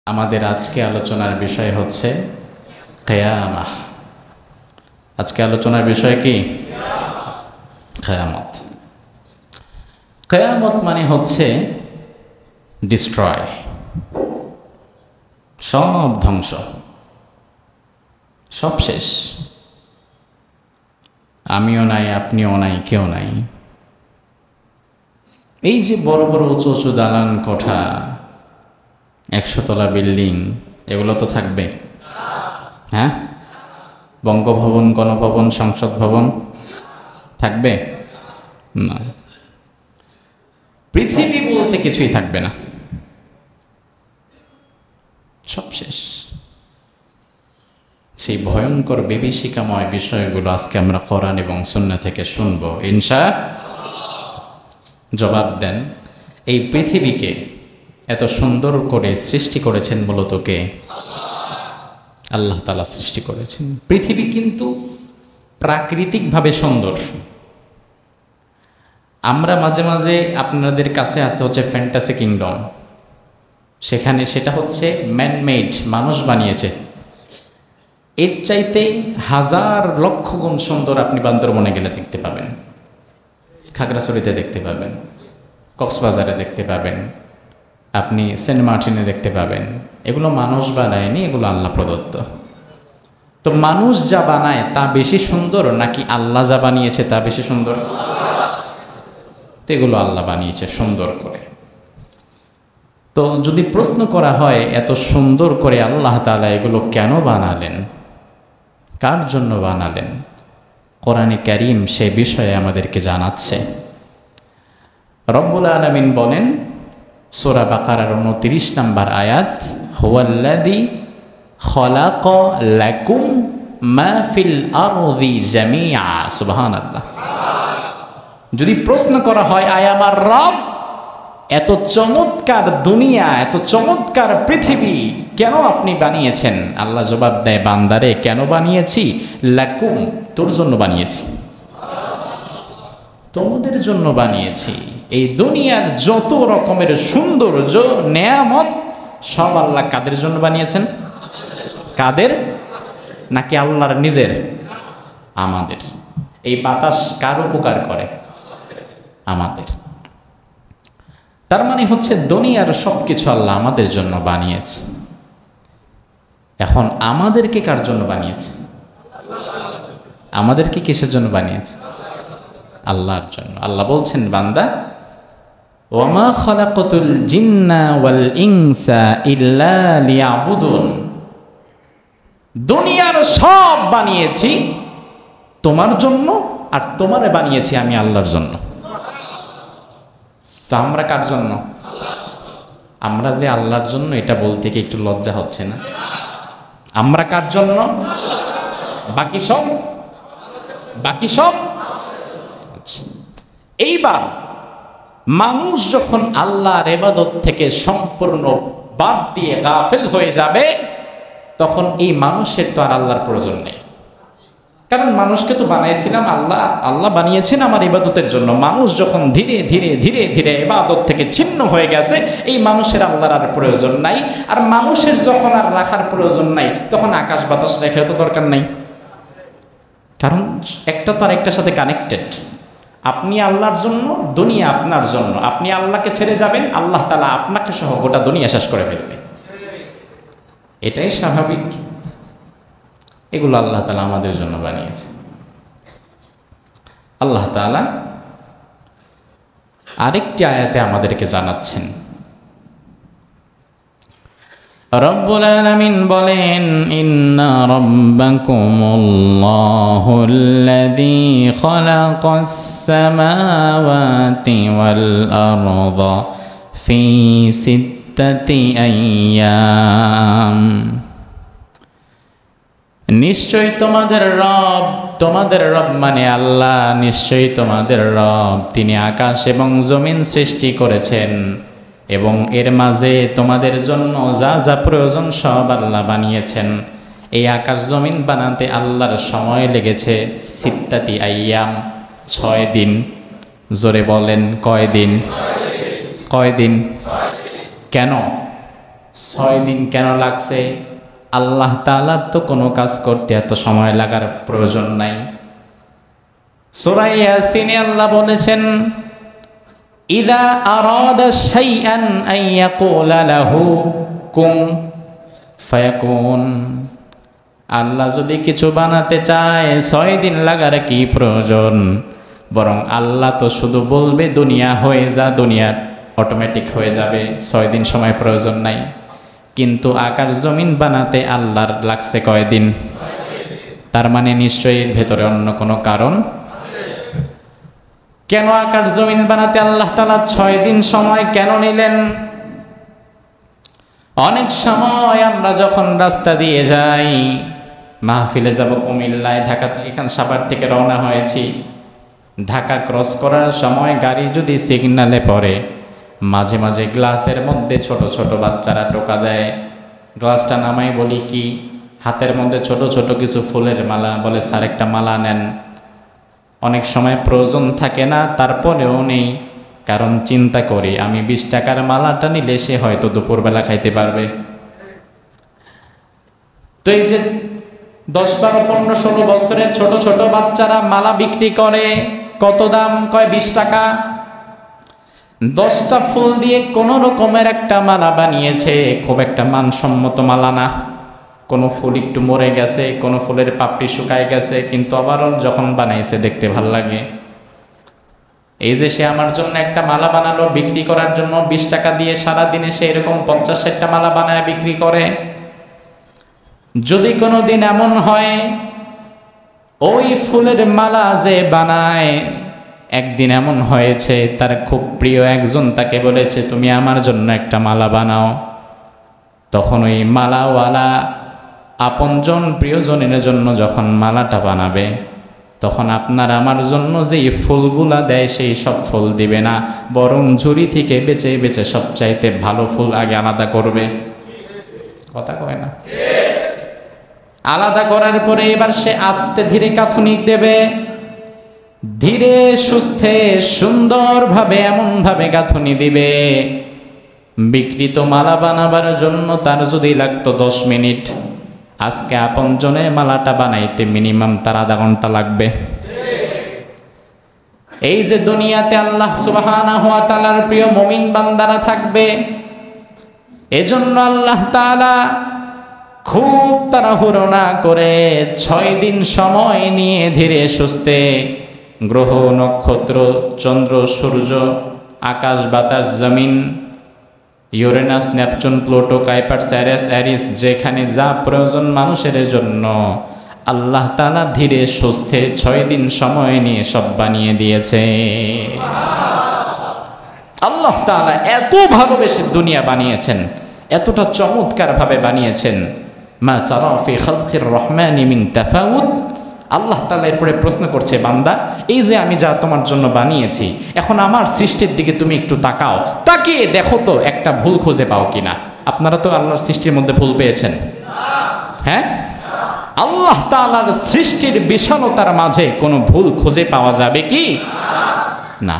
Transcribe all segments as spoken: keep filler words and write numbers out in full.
আমাদের আজকে আলোচনার বিষয় হচ্ছে কিয়ামah। আজকে আলোচনার বিষয় কি? কিয়ামত। কিয়ামত মানে হচ্ছে ডিস্ট্রয়, সব ধ্বংস, সব শেষ। আমিও নাই, আপনিও নাই, কেউ নাই। এই যে বড় বড় উঁচু উঁচু দালান কোঠা, একশোতলা বিল্ডিং, এগুলো তো থাকবে? হ্যাঁ, বঙ্গভবন, গণভবন, সংসদ ভবন থাকবে না। পৃথিবী বলতে কিছুই থাকবে না, সব শেষ। সেই ভয়ঙ্কর বিভীষিকাময় বিষয়গুলো আজকে আমরা কোরআন এবং সুন্নাহ থেকে শুনবো ইনশাআল্লাহ। জবাব দেন, এই পৃথিবীকে এত সুন্দর করে সৃষ্টি করেছেন মূলত কে? আল্লাহ তাআলা সৃষ্টি করেছেন। পৃথিবী কিন্তু প্রাকৃতিকভাবে সুন্দর। আমরা মাঝে মাঝে আপনাদের কাছে আছে হচ্ছে ফ্যান্টাসি কিংডম, সেখানে সেটা হচ্ছে ম্যানমেড, মানুষ বানিয়েছে। এর চাইতে হাজার লক্ষ গুণ সুন্দর আপনি বান্দরবনে গেলে দেখতে পাবেন, খাগড়াছড়িতে দেখতে পাবেন, কক্সবাজারে দেখতে পাবেন, আপনি সেন্ট মার্টিনে দেখতে পাবেন। এগুলো মানুষ বানায়নি, এগুলো আল্লাহ প্রদত্ত। তো মানুষ যা বানায় তা বেশি সুন্দর নাকি আল্লাহ যা বানিয়েছে তা বেশি সুন্দর? তো এগুলো আল্লাহ বানিয়েছে সুন্দর করে। তো যদি প্রশ্ন করা হয় এত সুন্দর করে আল্লাহ তাআলা এগুলো কেন বানালেন, কার জন্য বানালেন, কোরআনে কারীম সে বিষয়ে আমাদেরকে জানাচ্ছে। রব্বুল আলামিন বলেন সূরা বাকারার উনত্রিশ নম্বর আয়াত, হুয়াল্লাযী খালাকা লাকুম মা ফিল আরদি জামিআ। সুবহানাল্লাহ। যদি প্রশ্ন করা হয় আয় আমার রব, এত চমৎকার দুনিয়া, এত চমৎকার পৃথিবী কেন আপনি বানিয়েছেন? আল্লাহ জবাব দেয়, বান্দারে কেন বানিয়েছি? লাকুম, তোর জন্য বানিয়েছি, তোমাদের জন্য বানিয়েছি। এই দুনিয়ার যত রকমের সৌন্দর্য, নেয়ামত সব আল্লাহ কাদের জন্য বানিয়েছেন? কাদের? নাকি আল্লাহর নিজের? আমাদের। এই বাতাস কার উপকার করে? আমাদের। তার মানে হচ্ছে দুনিয়ার সব কিছু আল্লাহ আমাদের জন্য বানিয়েছে। এখন আমাদেরকে কার জন্য বানিয়েছে? আমাদেরকে কিসের জন্য বানিয়েছে? আল্লাহর জন্য। আল্লাহ বলছেন, বান্দা, ওয়ামা খালাকাতুল জিন্না ওয়াল ইনসা ইল্লা লিয়াবুদুন। দুনিয়ার সব বানিয়েছি তোমার জন্য, আর তোমারে বানিয়েছি আমি আল্লাহর জন্য। তো আমরা কার জন্য? আমরা যে আল্লাহর জন্য, এটা বলতে কি একটু লজ্জা হচ্ছে না? আমরা কার জন্য? বাকি সব বাকি সব আচ্ছা। এইবার মানুষ যখন আল্লাহর ইবাদত থেকে সম্পূর্ণ বাদ দিয়ে গাফেল হয়ে যাবে, তখন এই মানুষের তো আর আল্লাহর প্রয়োজন নেই। কারণ মানুষকে তো বানিয়েছিলাম আল্লাহ, আল্লাহ বানিয়েছেন আমার ইবাদতের জন্য। মানুষ যখন ধীরে ধীরে ধীরে ধীরে ইবাদত থেকে ছিন্ন হয়ে গেছে, এই মানুষের আল্লাহর আর প্রয়োজন নাই। আর মানুষের যখন আর রাখার প্রয়োজন নাই, তখন আকাশ বাতাস রেখে তো দরকার নাই। কারণ একটা তো আর একটার সাথে কানেক্টেড। আপনি আল্লাহর জন্য, দুনিয়া আপনার জন্য। আপনি আল্লাহকে ছেড়ে যাবেন, আল্লাহ তাআলা আপনাকে সহ গোটা দুনিয়া শেষ করে ফেলবে। এটাই স্বাভাবিক। এগুলো আল্লাহ তাআলা আমাদের জন্য বানিয়েছে। আল্লাহ তাআলা আরেকটি আয়াতে আমাদেরকে জানাচ্ছেন, রব্বুল আলামিন বলেন, ইন্না রাব্বাকুমুল্লাহুল্লাযী খালাকাস সামাওয়াতি ওয়াল আরদা ফি সিত্তাতি আইয়াম। নিশ্চয় তোমাদের রব, তোমাদের রব মানে আল্লাহ, নিশ্চয়ই তোমাদের রব তিনি আকাশ এবং জমিন সৃষ্টি করেছেন, এবং এর মাঝে তোমাদের জন্য যা যা প্রয়োজন সব আল্লাহ বানিয়েছেন। এই আকাশ জমিন বানাতে আল্লাহর সময় লেগেছে সিত্তাতি আইয়াম, ছয় দিন। জোরে বলেন, কয় দিন? কয় দিন? কেন? ছয় দিন কেন লাগছে? আল্লাহ তাআলার তো কোনো কাজ করতে এত সময় লাগার প্রয়োজন নাই। সূরা ইয়াসিনে আল্লাহ বলেছেন, ইযা আরাদা শাইআন আন ইয়াকুলা লাহু কুন ফায়াকুন। আল্লাহ যদি কিছু বানাতে চায় ছয় দিন লাগার কি প্রয়োজন? বরং আল্লাহ তো শুধু বলবে দুনিয়া হয়ে যা, দুনিয়া অটোমেটিক হয়ে যাবে, ছয় দিন সময় প্রয়োজন নাই। কিন্তু আকাশ জমিন বানাতে আল্লাহর লাগছে কয়দিন? তার মানে নিশ্চয়ই এর ভেতরে অন্য কোনো কারণ। কেন আকাশ জমিন বানাতে আল্লাহ তাআলা ছয় দিন সময় কেন নিলেন? অনেক সময় আমরা যখন রাস্তা দিয়ে যাই, মাহফিলে যাব কুমিল্লায়, ঢাকা, এখান সাভার থেকে রওনা হয়েছি, ঢাকা ক্রস করার সময় গাড়ি যদি সিগন্যালে পড়ে, মাঝে মাঝে গ্লাসের মধ্যে ছোট ছোট বাচ্চারা টোকা দেয়। গ্লাসটা নামাই বলি কি, হাতের মধ্যে ছোট ছোট কিছু ফুলের মালা, বলে স্যার একটা মালা নেন। অনেক সময় প্রয়োজন থাকে না, তারপরেও নেই, কারণ চিন্তা করি আমি বিশ টাকার মালাটা নিলে সে হয়তো দুপুরবেলা খাইতে পারবে। তো এই যে দশ বারো পনেরো ষোলো বছরের ছোট ছোট বাচ্চারা মালা বিক্রি করে, কত দাম? কয় বিশ টাকা। দশটা ফুল দিয়ে কোনো রকমের একটা মালা বানিয়েছে, খুব একটা মানসম্মত মালা না। কোনো ফুল একটু মরে গেছে, কোনো ফুলের পাপড়ি শুকায় গেছে, কিন্তু আবারও যখন বানাইছে দেখতে ভাল লাগে। এই যে সে আমার জন্য একটা মালা বানালো বিক্রি করার জন্য, বিশ টাকা দিয়ে সারা দিনে সে এরকম পঞ্চাশ ষাটটা মালা বানায় বিক্রি করে। যদি কোনো দিন এমন হয় ওই ফুলের মালা যে বানায়, একদিন এমন হয়েছে তার খুব প্রিয় একজন তাকে বলেছে তুমি আমার জন্য একটা মালা বানাও, তখন ওই মালাওয়ালা আপনজন প্রিয়জনের জন্য যখন মালাটা বানাবে, তখন আপনার আমার জন্য যেই ফুলগুলা দেয় সেই সব ফুল দিবে না, বরং ঝুড়ি থেকে বেছে বেছে সবচাইতে ভালো ফুল আগে আলাদা করবে। কথা কয় না? আলাদা করার পরে এবার সে আস্তে ধীরে কাঁথুনি দেবে, ধীরে সুস্থে সুন্দরভাবে এমনভাবে গাঁথুনি দিবে, বিকৃত মালা বানাবার জন্য তার যদি লাগতো দশ মিনিট, আজকে আপনজনের মালাটা বানাইতে মিনিমাম তার আধা ঘন্টা লাগবে। এই যে দুনিয়াতে আল্লাহ সুবহানাহু ওয়া তাআলার প্রিয় মুমিন বান্দারা থাকবে, এজন্য আল্লাহ তাআলা খুব তাড়াহুড়ো না করে ছয় দিন সময় নিয়ে ধীরে সুস্থে গ্রহ নক্ষত্র চন্দ্র সূর্য আকাশ বাতাস জমিন Uranus Neptune Pluto Kuiper Ceres Eris যেখানে যা প্রয়োজন মানুষের জন্য আল্লাহ তাআলা ধীরে সুস্থে ছয় দিন সময় নিয়ে সব বানিয়ে দিয়েছে। আল্লাহ তাআলা এত ভালোবেসে দুনিয়া বানিয়েছেন, এতটা চমৎকার ভাবে বানিয়েছেন। মা তারা ফি খালকির রহমানি মিন তাফাউত। আল্লাহ তাআলা এরপরে প্রশ্ন করছে, বান্দা এই যে আমি যা তোমার জন্য বানিয়েছি, এখন আমার সৃষ্টির দিকে তুমি একটু তাকাও, তাকিয়ে দেখো তো একটা ভুল খুঁজে পাও কিনা। আপনারা তো আল্লাহর সৃষ্টির মধ্যে ভুল পেয়েছেন? হ্যাঁ, আল্লাহ তাআলার সৃষ্টির বিশালতার মাঝে কোনো ভুল খুঁজে পাওয়া যাবে কি না?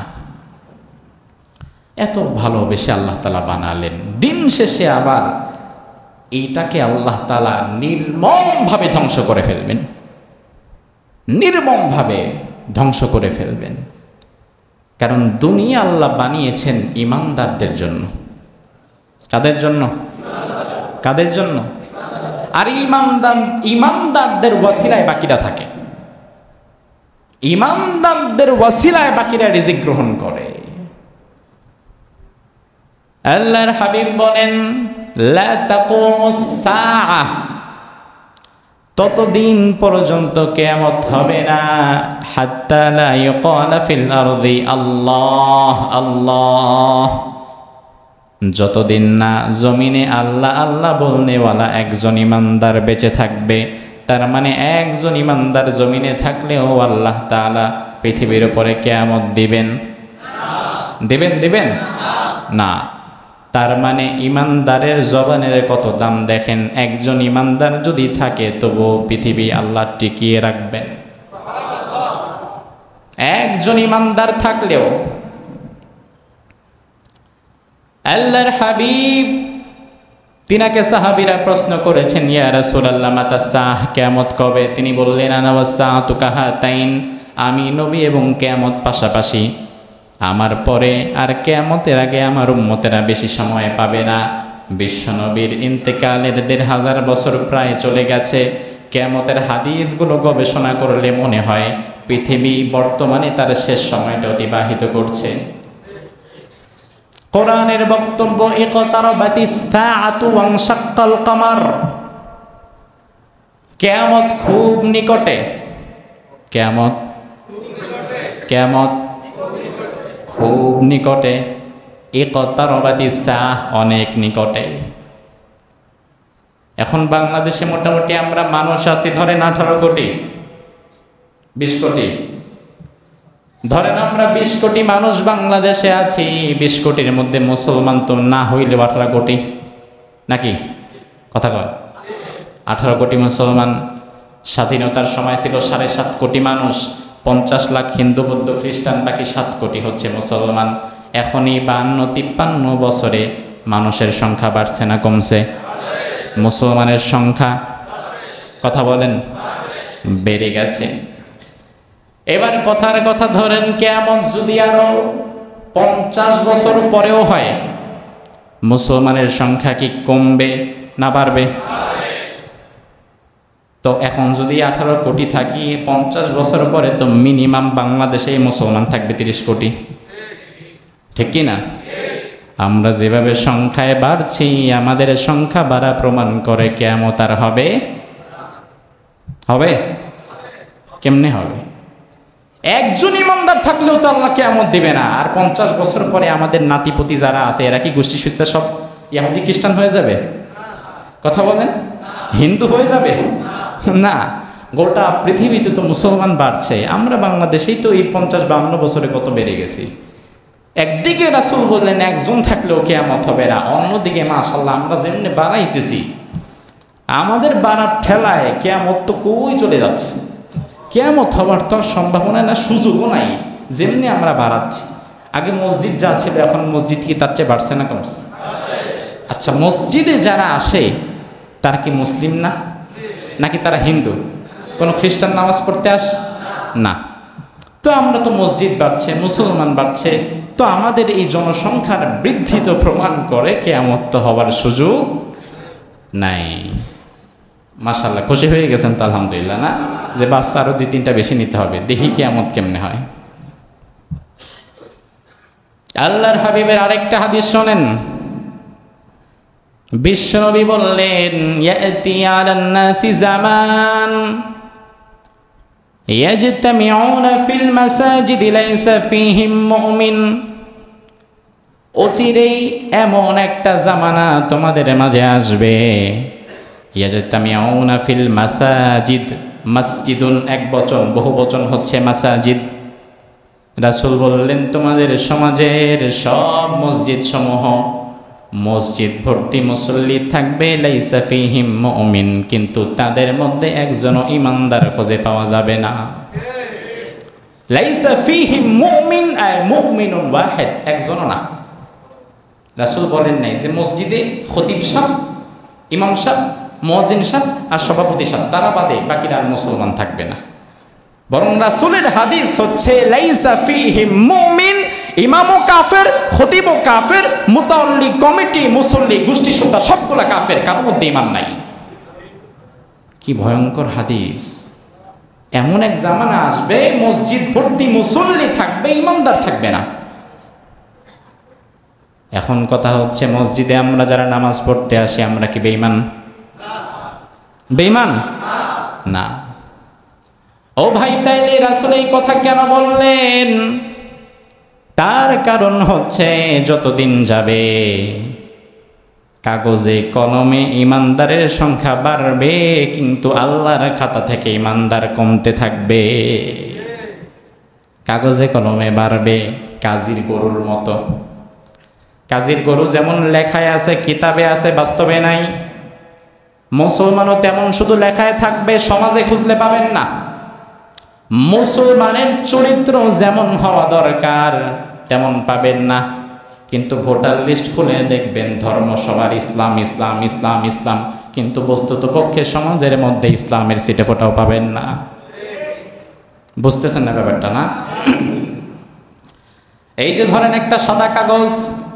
এত ভালোবেসে আল্লাহ তাআলা বানালেন, দিন শেষে আবার এইটাকে আল্লাহ তাআলা নির্মমভাবে ধ্বংস করে ফেলবেন, নির্মমভাবে ধ্বংস করে ফেলবেন। কারণ দুনিয়া আল্লাহ বানিয়েছেন ঈমানদারদের জন্য। কাদের জন্য? কাদের জন্য? আর ঈমানদার ঈমানদারদের ওয়াসিলায় বাকিরা থাকে, ঈমানদারদের ওয়াসিলায় বাকিরা রিজিক গ্রহণ করে। আল্লাহর হাবিব বলেন, লা তাকুমুস সাআহ, ততদিন পর্যন্ত কিয়ামত হবে না, হাত্তা লা ইউকালা ফিল আরদি আল্লাহ আল্লাহ, যতদিন না জমিনে আল্লাহ আল্লাহ বলনেওয়ালা একজন ইমানদার বেঁচে থাকবে। তার মানে একজন ইমানদার জমিনে থাকলেও আল্লাহ তাআলা পৃথিবীর উপরে কিয়ামত দিবেন? দিবেন দিবেন না। তার মানে ইমানদারের জবানের কত দাম দেখেন, একজন ইমানদার যদি থাকে তবু পৃথিবী আল্লাহ টিকিয়ে রাখবেন। একজন ইমানদার থাকলেও। আল্লাহর হাবিব তিনাকে সাহাবীরা প্রশ্ন করেছেন, ইয়া রাসূলুল্লাহ মাতা সাহ, কিয়ামত কবে? তিনি বললেন, আনা ওয়াসসাআতু কাহাতাইন, আমি নবী এবং কিয়ামত পাশাপাশি। আমার পরে আর কিয়ামতের আগে আমার উম্মতেরা বেশি সময় পাবে না। বিশ্বনবীর ইন্তেকালের দেড় হাজার বছর প্রায় চলে গেছে। কিয়ামতের হাদিসগুলো গবেষণা করলে মনে হয় পৃথিবী বর্তমানে তার শেষ সময়টা অতিবাহিত করছে। কোরআনের বক্তব্য, ইকতারাবাতিস সাআতু ওয়ানশাক্কাল কমার, কিয়ামত খুব নিকটে। কিয়ামত কিয়ামত খুব নিকটে। ইকতারাবাতিস সাআহ, অনেক নিকটে। এখন বাংলাদেশে মোটামুটি আমরা মানুষ আছি ধরেন আঠারো কোটি, বিশ কোটি, ধরেন আমরা বিশ কোটি মানুষ বাংলাদেশে আছি। বিশ কোটির মধ্যে মুসলমান তো না হইলে আঠারো কোটি, নাকি কথা কয়? আঠারো কোটি মুসলমান। স্বাধীনতার সময় ছিল সাড়ে সাত কোটি মানুষ, পঞ্চাশ লাখ হিন্দু বৌদ্ধ খ্রিস্টান, বাকি সাত কোটি হচ্ছে মুসলমান। এখনই বান্ন তিপ্পান্ন বছরে মানুষের সংখ্যা বাড়ছে না কমছে? মুসলমানের সংখ্যা কথা বলেন বেড়ে গেছে। এবার কথার কথা ধরেন কিয়ামত যদি আরো পঞ্চাশ বছর পরেও হয়, মুসলমানের সংখ্যা কি কমবে না বাড়বে? তো এখন যদি আঠারো কোটি থাকি, পঞ্চাশ বছর পরে তো মিনিমাম বাংলাদেশেই মুসলমান থাকবে তিরিশ কোটি, ঠিক কি না? আমরা যেভাবে সংখ্যায় বাড়ছি, আমাদের সংখ্যা বাড়া প্রমাণ করে কিয়ামত আর হবে হবে কেমনে হবে? একজন ইমানদার থাকলেও তো আল্লাহ কিয়ামত দিবে না। আর পঞ্চাশ বছর পরে আমাদের নাতিপতি যারা আছে এরা কি গোষ্ঠী সূত্রে সব ইহুদি খ্রিস্টান হয়ে যাবে? কথা বলেন, হিন্দু হয়ে যাবে না। গোটা পৃথিবীতে তো মুসলমান বাড়ছে, আমরা বাংলাদেশেই তো এই পঞ্চাশ বাউন্ন বছরে কত বেড়ে গেছি। একদিকে রাসূল বললেন একজন থাকলেও কিয়ামত হবে না, অন্যদিকে মাশাআল্লাহ আমরা যেমনি বাড়াইতেছি, আমাদের বাড়ার ঠেলায় কিয়ামত তো কই চলে যাচ্ছে। কিয়ামত হবার তো সম্ভাবনা না, সুযোগও নাই, যেমনি আমরা বাড়াচ্ছি। আগে মসজিদ যা ছিল এখন মসজিদ কি তার চেয়ে বাড়ছে না কমছে? আচ্ছা, মসজিদে যারা আসে তারা কি মুসলিম না, নাকি তারা হিন্দু? কোনো খ্রিস্টান নামাজ পড়তে আসে না। তো আমরা তো মসজিদ বাড়ছে, মুসলমান বাড়ছে, তো আমাদের এই জনসংখ্যার বৃদ্ধি তো প্রমাণ করে কিয়ামত তো হবার সুযোগ নাই। মাশাআল্লাহ, খুশি হয়ে গেছেন তো আলহামদুলিল্লাহ, না যে বাচ্চা আরো দুই তিনটা বেশি নিতে হবে, দেখি কিয়ামত কেমনে হয়। আল্লাহর হাবিবের আরেকটা হাদিস শোনেন। বিশ্বনবী বললেন, ইয়াতি আলান নাসি জামান ইয়াজতামিউনা ফিল মাসাজিদি লাইসা ফীহিম মুমিন। অচিরেই এমন একটা জামানা তোমাদের মাঝে আসবে, ইয়াজতামিউনা ফিল মাসাজিদ, মসজিদুন এক বচন, বহু বচন হচ্ছে মাসাজিদ। রাসূল বললেন তোমাদের সমাজের সব মসজিদ সমূহ মসজিদ ভর্তি মুসল্লি থাকবে, লাইসা ফীহিম মুমিন, কিন্তু তাদের মধ্যে একজনও ইমানদার খুঁজে পাওয়া যাবে না। লাইসা ফীহিম মুমিন আয় মুমিনুন ওয়াহিদ, একজনও না। রাসূল বলেন নাই যে মসজিদে খতিব সাহেব, ইমাম সাহেব, মুয়াজ্জিন সাহেব আর সভাপতি সাহেব তারা বাদে বাকিরা আর মুসলমান থাকবে না। বরং রাসূলের হাদিস হচ্ছে লাইসা ফীহিম মুমিন, ইমামও কাফের, খতিবও কাফের, মুতাওয়াল্লি কমিটি, মুসল্লি, গোষ্ঠী সুদ্ধা সবগুলা কাফের, কারোর মধ্যে ঈমান নাই। কি ভয়ঙ্কর হাদিস! এমন এক জামানা আসবে মসজিদ ভর্তি মুসল্লি থাকবে, ঈমানদার থাকবে না। এখন কথা হচ্ছে মসজিদে আমরা যারা নামাজ পড়তে আসি আমরা কি বেঈমান? বেঈমান না। ও ভাই, তাইলে রাসূল এই কথা কেন বললেন? তার কারণ হচ্ছে যতদিন যাবে কাগজে কলমে ইমানদারের সংখ্যা বাড়বে, কিন্তু আল্লাহর খাতা থেকে ইমানদার কমতে থাকবে। কাগজে কলমে বাড়বে কাজীর গরুর মতো। কাজীর গরু যেমন লেখায় আছে, কিতাবে আছে, বাস্তবে নাই। মুসলমানও তেমন শুধু লেখায় থাকবে, সমাজে খুঁজলে পাবেন না। মুসলমানের চরিত্র যেমন হওয়া দরকার তেমন পাবেন না, কিন্তু ভোটার লিস্ট খুলে দেখবেন ধর্ম সবার ইসলাম ইসলাম ইসলাম ইসলাম, কিন্তু বস্তুত পক্ষে সমাজের মধ্যে ইসলামের সিটে ফোটাও পাবেন না। বুঝতেছেন না ব্যাপারটা? না, এই যে ধরেন একটা সাদা কাগজ,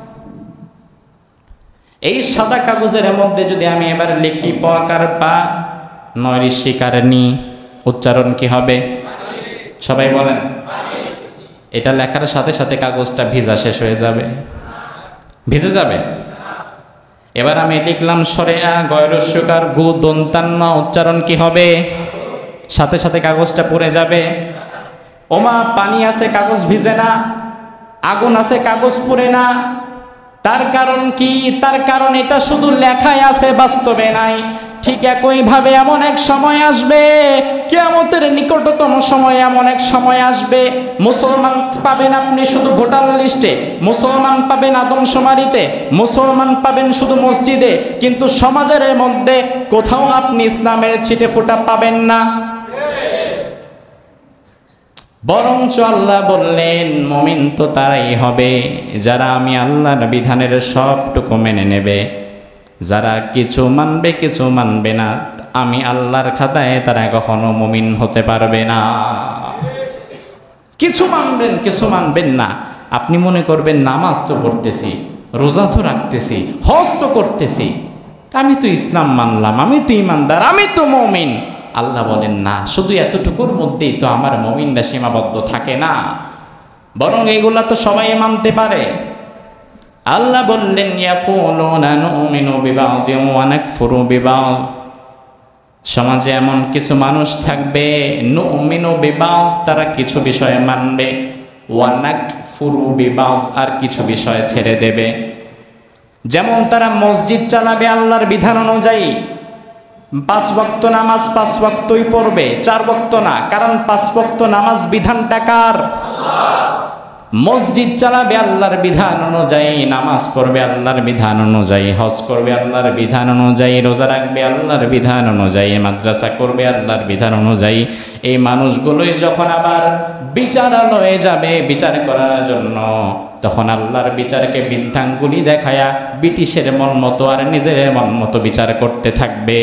এই সাদা কাগজের মধ্যে যদি আমি এবার লিখি পকার পা নয় ঋষিকার নি, উচ্চারণ কি হবে? সবাই বলেন। এটা লেখার সাথে সাথে কাগজটা ভিজা শেষ হয়ে যাবে? ভিজে যাবে? এবার আমি লিখলাম সরে আ গয়রস্যকার গু দন্তান্ন, উচ্চারণ কি হবে? সাথে সাথে কাগজটা পুড়ে যাবে। ওমা পানি আছে কাগজ ভিজে না, আগুন আছে কাগজ পুড়ে না। তার কারণ কি? তার কারণ এটা শুধু লেখায় আছে, বাস্তবে নাই। ঠিক একইভাবে এমন এক সময় আসবে, কিয়ামতের নিকটতম সময় এমন এক সময় আসবে, মুসলমান পাবেন আপনি শুধু ভোটার লিস্টে, মুসলমান পাবেন আদমশুমারিতে, মুসলমান পাবেন শুধু মসজিদে, কিন্তু সমাজের মধ্যে কোথাও আপনি ইসলামের ছিটে ফোঁটা পাবেন না। বরঞ্চ আল্লাহ বললেন মুমিন তো তারাই হবে যারা আমি আল্লাহর বিধানের সবটুকু মেনে নেবে। যারা কিছু মানবে কিছু মানবে না, আমি আল্লাহর খাতায় তারা কখনো মুমিন হতে পারবে না। কিছু মানবেন কিছু মানবেন না। আপনি মনে করবেন নামাজ তো পড়তেছি, রোজা তো রাখতেছি, হজ তো করতেছি, আমি তো ইসলাম মানলাম, আমি তো ইমানদার, আমি তো মুমিন। আল্লাহ বলেন না, শুধু এতটুকুর মধ্যেই তো আমার মুমিনরা সীমাবদ্ধ থাকে না, বরং এগুলা তো সবাই মানতে পারে। আল্লাহ বললেন ইয়াকুলুনা নুমিনু বিবাদিন ওয়া নাকফুরু বিবাদ। সমাজে এমন কিছু মানুষ থাকবে নুমিনু বিবাদ, তারা কিছু বিষয়ে মানবে, ওয়া নাকফুরু বিবাদ, আর কিছু বিষয় ছেড়ে দেবে। যেমন তারা মসজিদ চালাবে আল্লাহর বিধান অনুযায়ী, পাঁচ ওয়াক্ত নামাজ পাঁচ ওয়াক্তই পড়বে, চার ওয়াক্ত না, কারণ পাঁচ ওয়াক্ত নামাজ বিধানটা কার? মসজিদ চালাবে আল্লাহর বিধান অনুযায়ী, নামাজ পড়বে আল্লাহর বিধান অনুযায়ী, হজ করবে আল্লাহর বিধান অনুযায়ী, রোজা রাখবে আল্লাহর বিধান অনুযায়ী, মাদ্রাসা করবে আল্লাহর বিধান অনুযায়ী। এই মানুষগুলোই যখন আবার বিচারালয়ে যাবে বিচার করার জন্য, তখন আল্লাহর বিচারকে বৃদ্ধাঙ্গুলি দেখায়া ব্রিটিশের মন মতো আর নিজের মন মতো বিচার করতে থাকবে।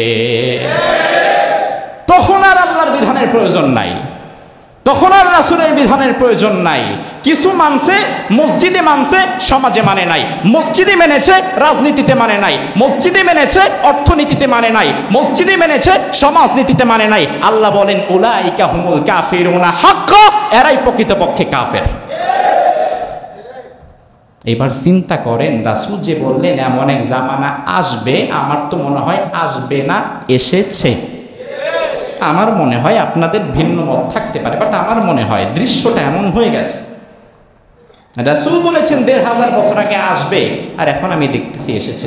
তখন আর আল্লাহর বিধানের প্রয়োজন নাই, তখন আর রাসূলের বিধানের প্রয়োজন নাই। কিছু মানছে, মসজিদে মানছে, সমাজে মানে নাই। মসজিদে মেনেছে, রাজনীতিতে মানে নাই। মসজিদে মেনেছে, অর্থনীতিতে মানে নাই। মসজিদে মেনেছে, সমাজনীতিতে মানে নাই। আল্লাহ বলেন উলাইকা হুমুল কাফিরুনা হাক্কা, এরাই প্রকৃতপক্ষে কাফের। এবার চিন্তা করেন, রাসূল যে বললেন এমন এক জামানা আসবে, আমার তো মনে হয় আসবে না, এসেছে। আমার মনে হয় আপনাদের ভিন্ন মত থাকতে পারে, বাট আমার মনে হয় দৃশ্যটা এমন হয়ে গেছে। রাসূল বলেছেন দেড় হাজার বছর আগে আসবে, আর এখন আমি দেখতেছি এসেছে।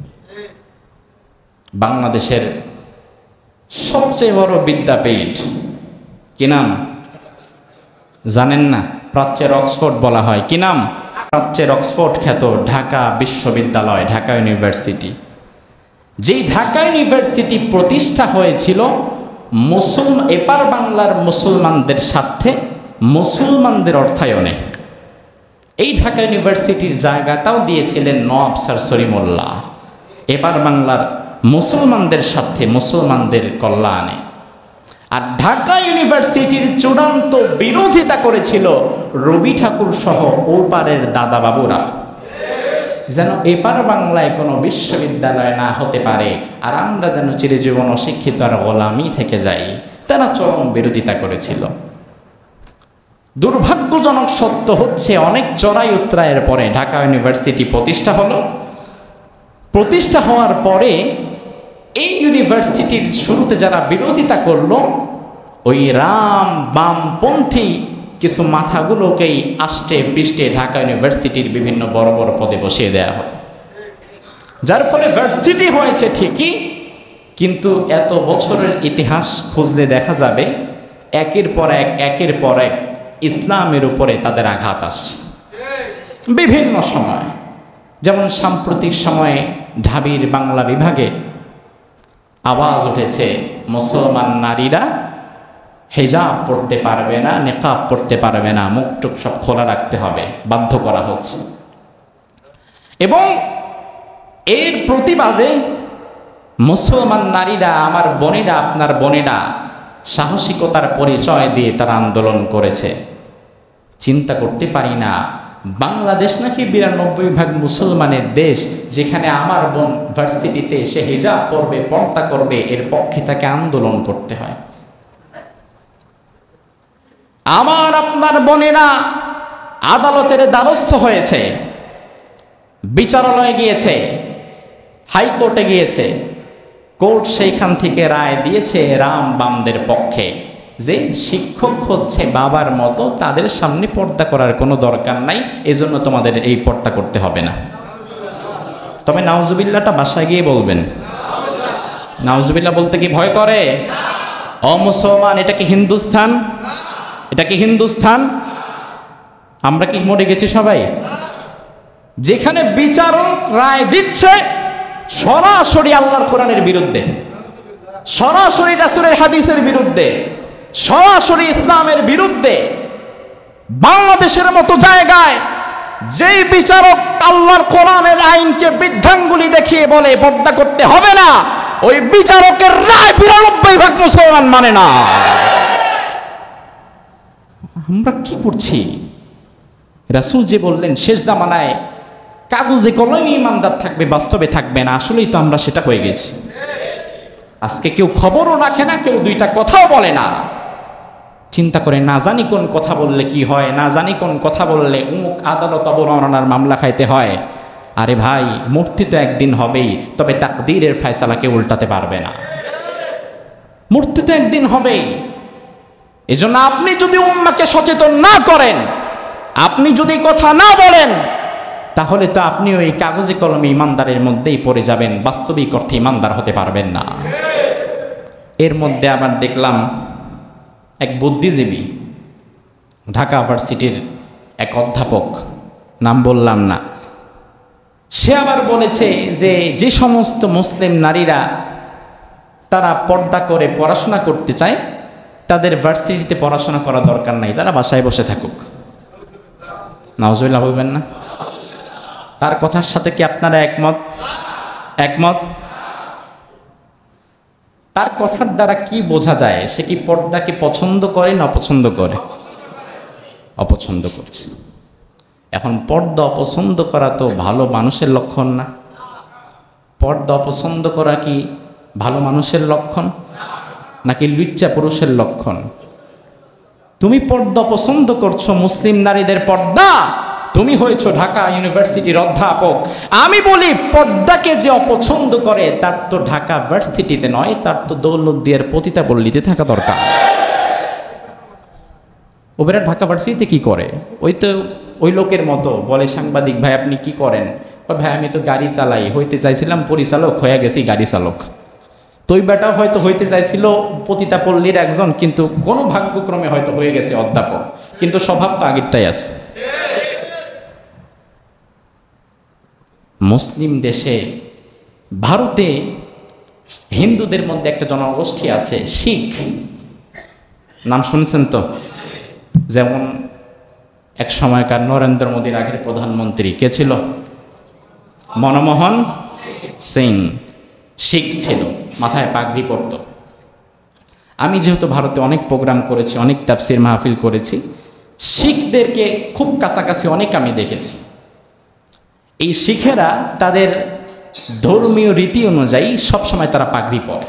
বাংলাদেশের সবচেয়ে বড় বিদ্যাপীঠ কি নাম জানেন না? প্রাচ্যের অক্সফোর্ড বলা হয়। কি নাম? প্রাচ্যের অক্সফোর্ড খ্যাত ঢাকা বিশ্ববিদ্যালয়, ঢাকা ইউনিভার্সিটি। যেই ঢাকা ইউনিভার্সিটি প্রতিষ্ঠা হয়েছিল মুসলমান, এপার বাংলার মুসলমানদের স্বার্থে, মুসলমানদের অর্থায়নে। এই ঢাকা ইউনিভার্সিটির জায়গাটাও দিয়েছিলেন নওয়াব স্যার সলিমুল্লাহ, এপার বাংলার মুসলমানদের স্বার্থে, মুসলমানদের কল্যাণে। আর ঢাকা ইউনিভার্সিটির চূড়ান্ত বিরোধিতা করেছিল রবি ঠাকুর সহ ওপারের দাদা বাবুরা, যেন এপার বাংলায় কোনো বিশ্ববিদ্যালয় না হতে পারে, আর আমরা যেন চিরজীবন অশিক্ষিত আর গোলামি থেকে যাই। তারা চরম বিরোধিতা করেছিল। দুর্ভাগ্যজনক সত্য হচ্ছে, অনেক চড়াই উতরায়ের পরে ঢাকা ইউনিভার্সিটি প্রতিষ্ঠা হলো। প্রতিষ্ঠা হওয়ার পরে এই ইউনিভার্সিটির শুরুতে যারা বিরোধিতা করলো, ওই রাম বামপন্থী কিছু মাথাগুলোকেই আষ্টে পৃষ্ঠে ঢাকা ইউনিভার্সিটির বিভিন্ন বড় বড় পদে বসিয়ে দেওয়া হয়, যার ফলে ভার্সিটি হয়েছে ঠিকই, কিন্তু এত বছরের ইতিহাস খুঁজলে দেখা যাবে একের পর এক একের পর এক ইসলামের উপরে তাদের আঘাত আসছে বিভিন্ন সময়। যেমন সাম্প্রতিক সময়ে ঢাবির বাংলা বিভাগে আওয়াজ উঠেছে মুসলমান নারীরা হিজাব পড়তে পারবে না, নিকাব পড়তে পারবে না, মুখ টুক সব খোলা রাখতে হবে, বাধ্য করা হচ্ছে। এবং এর প্রতিবাদে মুসলমান নারীরা, আমার বোনেরা, আপনার বোনেরা সাহসিকতার পরিচয় দিয়ে তারা আন্দোলন করেছে। চিন্তা করতে পারি না, বাংলাদেশ নাকি বিরানব্বই ভাগ মুসলমানের দেশ, যেখানে আমার বোন ভার্সিটিতে সে হিজাব পরবে, পর্দা করবে, এর পক্ষে তাকে আন্দোলন করতে হয়। আমার আপনার বোনেরা আদালতের দ্বারস্থ হয়েছে, বিচারালয়ে গিয়েছে, হাইকোর্টে গিয়েছে, কোর্ট সেইখান থেকে রায় দিয়েছে রাম বামদের পক্ষে, যে শিক্ষক হচ্ছে বাবার মতো, তাদের সামনে পর্দা করার কোনো দরকার নাই, এজন্য তোমাদের এই পর্দা করতে হবে না। তবে নাউজুবিল্লাহটা বাসায় গিয়ে বলবেন। নাউজুবিল্লাহ বলতে কি ভয় করে? ও মুসলমান, এটা কি হিন্দুস্থান? এটা কি হিন্দুস্থান? আমরা কি মরে গেছি সবাই? যেখানে বিচারক রায় দিচ্ছে সরাসরি আল্লাহর কোরআনের বিরুদ্ধে, সরাসরি রাসূলের হাদিসের বিরুদ্ধে, সরাসরি ইসলামের বিরুদ্ধে, বাংলাদেশের মতো জায়গায় যেই বিচারক আল্লাহর কোরআনের আইনকে বৃদ্ধাঙ্গুলি দেখিয়ে বলে পর্দা করতে হবে না, ওই বিচারকের রায় বিরানব্বই ভাগ মুসলমান মানে না। আমরা কি করছি? রাসূল যে বললেন শেষ জামানায় কাগজে কলমে ইমানদার থাকবে, বাস্তবে থাকবে না, আসলেই তো আমরা সেটা হয়ে গেছি। আজকে কেউ খবরও রাখে না, কেউ দুইটা কথাও বলে না। চিন্তা করে না জানি কোন কথা বললে কি হয়, না জানি কোন কথা বললে উমুক আদালত অবমাননার মামলা খাইতে হয়। আরে ভাই, মূর্তি তো একদিন হবেই, তবে তাকদীরের ফয়সালাকে উল্টাতে পারবে না। মূর্তি তো একদিন হবেই। এজন্য আপনি যদি উম্মাকে সচেতন না করেন, আপনি যদি কথা না বলেন, তাহলে তো আপনি ওই কাগজে কলমে ইমানদারের মধ্যেই পড়ে যাবেন, বাস্তবিক অর্থে ইমানদার হতে পারবেন না। এর মধ্যে আবার দেখলাম এক বুদ্ধিজীবী, ঢাকা ভার্সিটির এক অধ্যাপক, নাম বললাম না, সে আবার বলেছে যে যে সমস্ত মুসলিম নারীরা তারা পর্দা করে পড়াশোনা করতে চায়, তাদের ভার্সিটিতে পড়াশোনা করা দরকার নাই, তারা বাসায় বসে থাকুক। নাউজুবিল্লাহ বলবেন না? তার কথার সাথে কি আপনারা একমত? একমত? তার কথার দ্বারা কি বোঝা যায়? সে কি পর্দাকে পছন্দ করে না অপছন্দ করে? অপছন্দ করছে। এখন পর্দা অপছন্দ করা তো ভালো মানুষের লক্ষণ না। পর্দা অপছন্দ করা কি ভালো মানুষের লক্ষণ নাকি লুচ্চা পুরুষের লক্ষণ? তুমি পর্দা পছন্দ করছো, মুসলিম নারীদের পর্দা, তুমি হয়েছো ঢাকা ইউনিভার্সিটির অধ্যাপক। আমি বলি পর্দাকে যে অপছন্দ করে তার তো ঢাকা ভার্সিটিতে নয়, তার তো দৌলতদিয়ার পতিতাপল্লীতে থাকা দরকার। ওবেরা ঢাকা ভার্সিটিতে কি করে? ওই তো ওই লোকের মতো বলে, সাংবাদিক ভাই আপনি কি করেন? ভাই আমি তো গাড়ি চালাই, হইতে চাইছিলাম পরিচালক, হয়ে গেছি গাড়ি চালক। তো ওই বেটা হয়তো হইতে চাইছিল পতিতাপল্লীর একজন, কিন্তু কোনো ভাগ্যক্রমে হয়তো হয়ে গেছে অধ্যাপক, কিন্তু স্বভাব তো আগেরটাই আছে। মুসলিম দেশে, ভারতে হিন্দুদের মধ্যে একটা জনগোষ্ঠী আছে শিখ, নাম শুনছেন তো? যেমন এক সময়কার নরেন্দ্র মোদীর আগের প্রধানমন্ত্রী কে ছিল? মনমোহন সিং, শিখ ছিল, মাথায় পাগড়ি পরত। আমি যেহেতু ভারতে অনেক প্রোগ্রাম করেছি, অনেক তাফসির মাহফিল করেছি, শিখদেরকে খুব কাছাকাছি অনেক আমি দেখেছি। এই শিখেরা তাদের ধর্মীয় রীতি অনুযায়ী সবসময় তারা পাগড়ি পরে।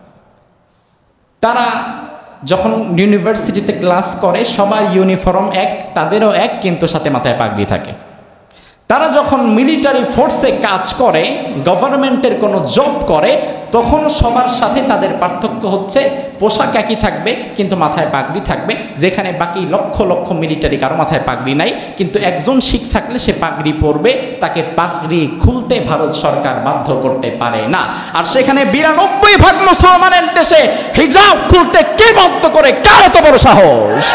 তারা যখন ইউনিভার্সিটিতে ক্লাস করে সবার ইউনিফর্ম এক, তাদেরও এক, কিন্তু সাথে মাথায় পাগড়ি থাকে। তারা যখন মিলিটারি ফোর্সে কাজ করে, গভর্নমেন্টের কোনো জব করে, তখনও সবার সাথে তাদের পার্থক্য হচ্ছে পোশাক একই থাকবে কিন্তু মাথায় পাগড়ি থাকবে। যেখানে বাকি লক্ষ লক্ষ মিলিটারি কারো মাথায় পাগড়ি নাই, কিন্তু একজন শিখ থাকলে সে পাগড়ি পরবে, তাকে পাগড়ি খুলতে ভারত সরকার বাধ্য করতে পারে না। আর সেখানে বিরানব্বই ভাগ মুসলমানের দেশে হিজাব খুলতে কে বাধ্য করে? কার এত বড় সাহস?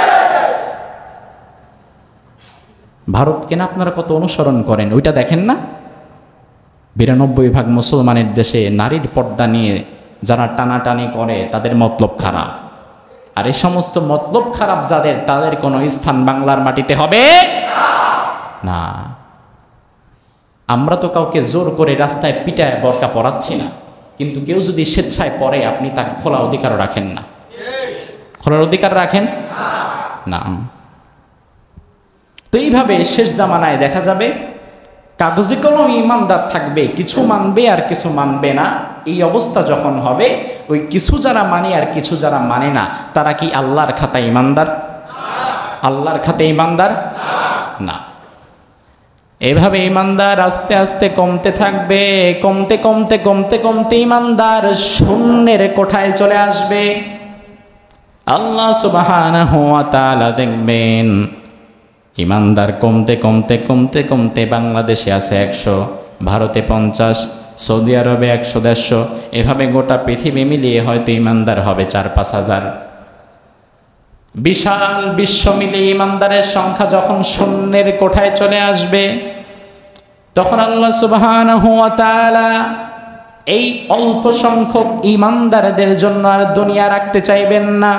ভারতকে না আপনারা কত অনুসরণ করেন, ওইটা দেখেন না? বিরানব্বই ভাগ মুসলমানের দেশে নারীর পর্দা নিয়ে যারা টানাটানি করে তাদের মতলব খারাপ। আর এই সমস্ত মতলব খারাপ যাদের, তাদের কোনো স্থান বাংলার মাটিতে হবে না। আমরা তো কাউকে জোর করে রাস্তায় পিটায় বরকা পরাচ্ছি না, কিন্তু কেউ যদি স্বেচ্ছায় পরে আপনি তার খোলা অধিকার রাখেন না। খোলার অধিকার রাখেন না। তো এইভাবে শেষ জামানায় দেখা যাবে কাগজে কলম ইমানদার থাকবে, কিছু মানবে আর কিছু মানবে না। এই অবস্থা যখন হবে, ওই কিছু যারা মানে আর কিছু যারা মানে না, তারা কি আল্লাহর খাতায় ইমানদার? আল্লাহর খাতায় ইমানদার না। এভাবে ইমানদার আস্তে আস্তে কমতে থাকবে, কমতে কমতে কমতে কমতে ইমানদার শূন্যের কোঠায় চলে আসবে। আল্লাহ সুবহানাহু ওয়া তাআলা দেখবেন ইমানদার কমতে কমতে কমতে কমতে বাংলাদেশে আছে একশো, ভারতে পঞ্চাশ, সৌদি আরবে একশো দেড়শো, এভাবে গোটা পৃথিবী মিলিয়ে হয়তো ইমানদার হবে চার পাঁচ হাজার। বিশাল বিশ্ব মিলিয়ে ইমানদারের সংখ্যা যখন শূন্যের কোঠায় চলে আসবে, তখন আল্লাহ সুবহানাহু ওয়া তাআলা এই অল্প সংখ্যক ইমানদারদের জন্য আর দুনিয়া রাখতে চাইবেন না।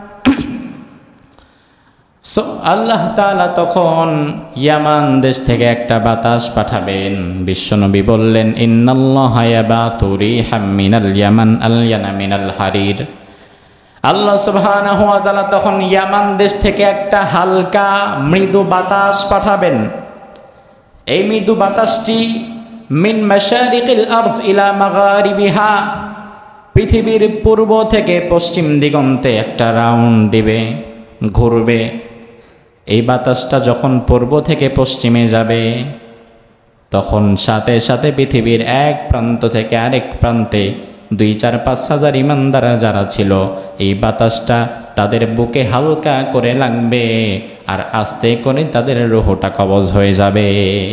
সো আল্লাহ তাআলা তখন ইয়ামান দেশ থেকে একটা বাতাস পাঠাবেন। বিশ্বনবী বললেন, ইন্নাল্লাহা ইয়াবাতু রিহাম মিনাল ইয়ামান আলয়ানা মিনাল হারির। আল্লাহ সুবহানাহু ওয়া তাআলা তখন ইয়ামান দেশ থেকে একটা হালকা মৃদু বাতাস পাঠাবেন। এই মৃদু বাতাসটি মিন মাশারিকিল আরদ ইলা মাগারিবিহা, পৃথিবীর পূর্ব থেকে পশ্চিম দিগন্তে একটা রাউন্ড দিবে, ঘুরবে। এই বাতাসটা যখন পূর্ব থেকে পশ্চিমে যাবে, তখন সাথে সাথে পৃথিবীর এক প্রান্ত থেকে আরেক প্রান্তে দুই চার পাঁচ হাজার ইমানদারা যারা ছিল, এই বাতাসটা তাদের বুকে হালকা করে লাগবে আর আস্তে করে তাদের রূহটা কবজ হয়ে যাবে।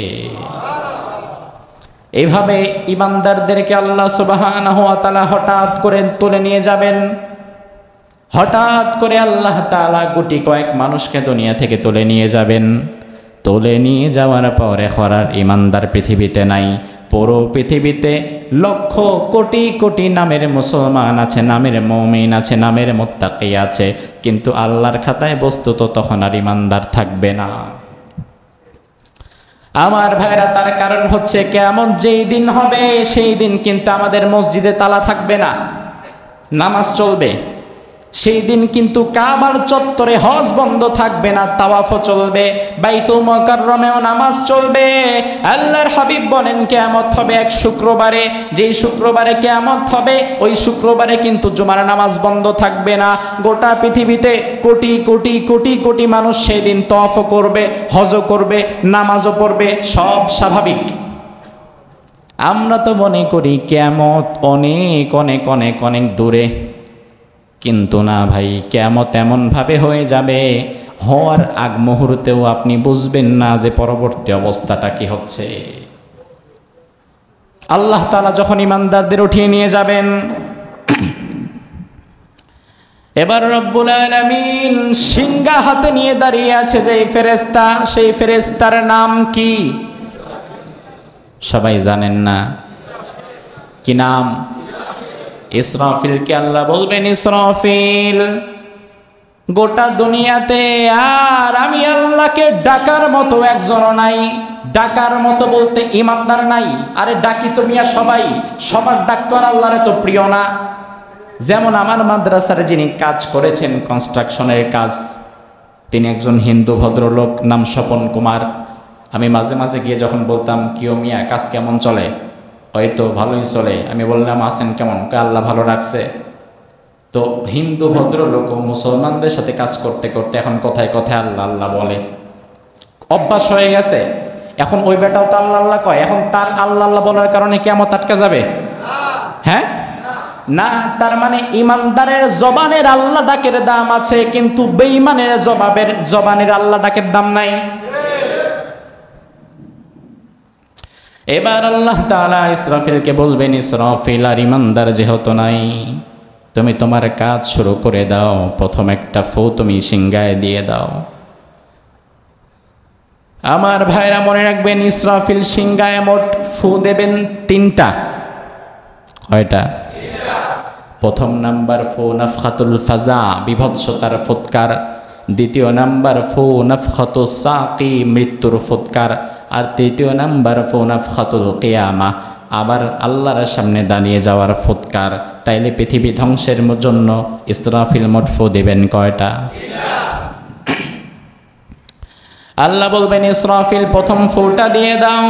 এইভাবে ইমানদারদেরকে আল্লাহ সুবহানাহু ওয়া তাআলা হঠাৎ করে তুলে নিয়ে যাবেন। হঠাৎ করে আল্লাহ তাআলা গুটি কয়েক মানুষকে দুনিয়া থেকে তুলে নিয়ে যাবেন। তুলে নিয়ে যাওয়ার পর এখন আর ইমানদার পৃথিবীতে নাই। পুরো পৃথিবীতে লক্ষ কোটি কোটি নামের মুসলমান আছে, নামের মুমিন আছে, নামের মুত্তাকি আছে, কিন্তু আল্লাহর খাতায় বস্তুত তখন আর ইমানদার থাকবে না। আমার ভাইরা, তার কারণ হচ্ছে কিয়ামত যেই দিন হবে সেই দিন কিন্তু আমাদের মসজিদে তালা থাকবে না, নামাজ চলবে। সেই দিন কিন্তু কাবার চত্বরে হজ বন্ধ থাকবে না, তাওয়াফও চলবে, বাইতুল মুকাররমেও নামাজ চলবে। আল্লাহর হাবিব বলেন কিয়ামত হবে এক শুক্রবারে, যেই শুক্রবারে কিয়ামত হবে ওই শুক্রবারে কিন্তু জুমার নামাজ বন্ধ থাকবে না। গোটা পৃথিবীতে কোটি কোটি কোটি কোটি মানুষ সেই দিন তাওয়াফও করবে, হজও করবে, নামাজও পড়বে, সব স্বাভাবিক। আমরা তো মনে করি কিয়ামত অনেক অনেক অনেক অনেক দূরে, কিন্তু না ভাই, কিয়ামত এমনভাবে হয়ে যাবে, হওয়ার আগ মুহূর্তেও আপনি বুঝবেন না যে পরবর্তী অবস্থাটা কি হচ্ছে। আল্লাহ তাআলা যখন ইমানদারদের উঠিয়ে নিয়ে যাবেন, এবার রব্বুল আলামিন সিংহা হাতে নিয়ে দাঁড়িয়ে আছে যেই ফেরেশতা, সেই ফেরেশতার নাম কি সবাই জানেন না? কি নাম? ইসরাফিলকে আল্লাহ বলবেন, ইসরাফিল গোটা দুনিয়াতে আর আমি আল্লাহকে ডাকার মতো একজন নাই। ডাকার মতো বলতে ইমানদার নাই। আরে ডাকি তো মিয়া সবাই, সবার ডাক তো আর আল্লাহর তো প্রিয় না। যেমন আমার মাদ্রাসার যিনি কাজ করেছেন, কনস্ট্রাকশনের কাজ, তিনি একজন হিন্দু ভদ্রলোক, নাম স্বপন কুমার। আমি মাঝে মাঝে গিয়ে যখন বলতাম, কিও মিয়া কাজ কেমন চলে? হয়তো ভালোই চলে। আমি বললাম, আছেন কেমন? আল্লাহ ভালো রাখছে। তো হিন্দু ভদ্রলোক ও মুসলমানদের সাথে কাজ করতে করতে এখন কথায় কথায় আল্লাহ আল্লাহ বলে, অভ্যাস হয়ে গেছে। এখন ওই বেটাও তো আল্লাহ আল্লাহ কয়, এখন তার আল্লাহ আল্লাহ বলার কারণে কিয়ামত আটকে যাবে? হ্যাঁ না। তার মানে ইমানদারের জবানের আল্লাহ ডাকের দাম আছে, কিন্তু বেঈমানের জবাবের জবানের আল্লাহ ডাকের দাম নাই। এবার আল্লাহ তাআলা ইসরাফিলকে বলবেন, ইসরাফিল আর ইমানদার যেহেতু নাই, তুমি তোমার কাজ শুরু করে দাও। প্রথম একটা ফু তুমি সিংহায় দিয়ে দাও। আমার ভাইরা মনে রাখবেন, ইসরাফিল সিংহায় মোট ফু দেবেন তিনটা। কয়টা? প্রথম নাম্বার ফু নাফখাতুল ফাজা, বিভৎসতার ফুৎকার। দ্বিতীয় নাম্বার ফু নাফখাতুস সাকি, মৃত্যুর ফুৎকার। আর তৃতীয় নাম্বার ফানাফখাতুল কিয়ামাহ, আবার আল্লাহর সামনে দাঁড়িয়ে যাওয়ার ফুৎকার। তাইলে পৃথিবী ধ্বংসের জন্য ইসরাফিল মোট ফু দেবেন কয়টা? আল্লাহ বলবেন ইসরাফিল প্রথম ফুটা দিয়ে দাও।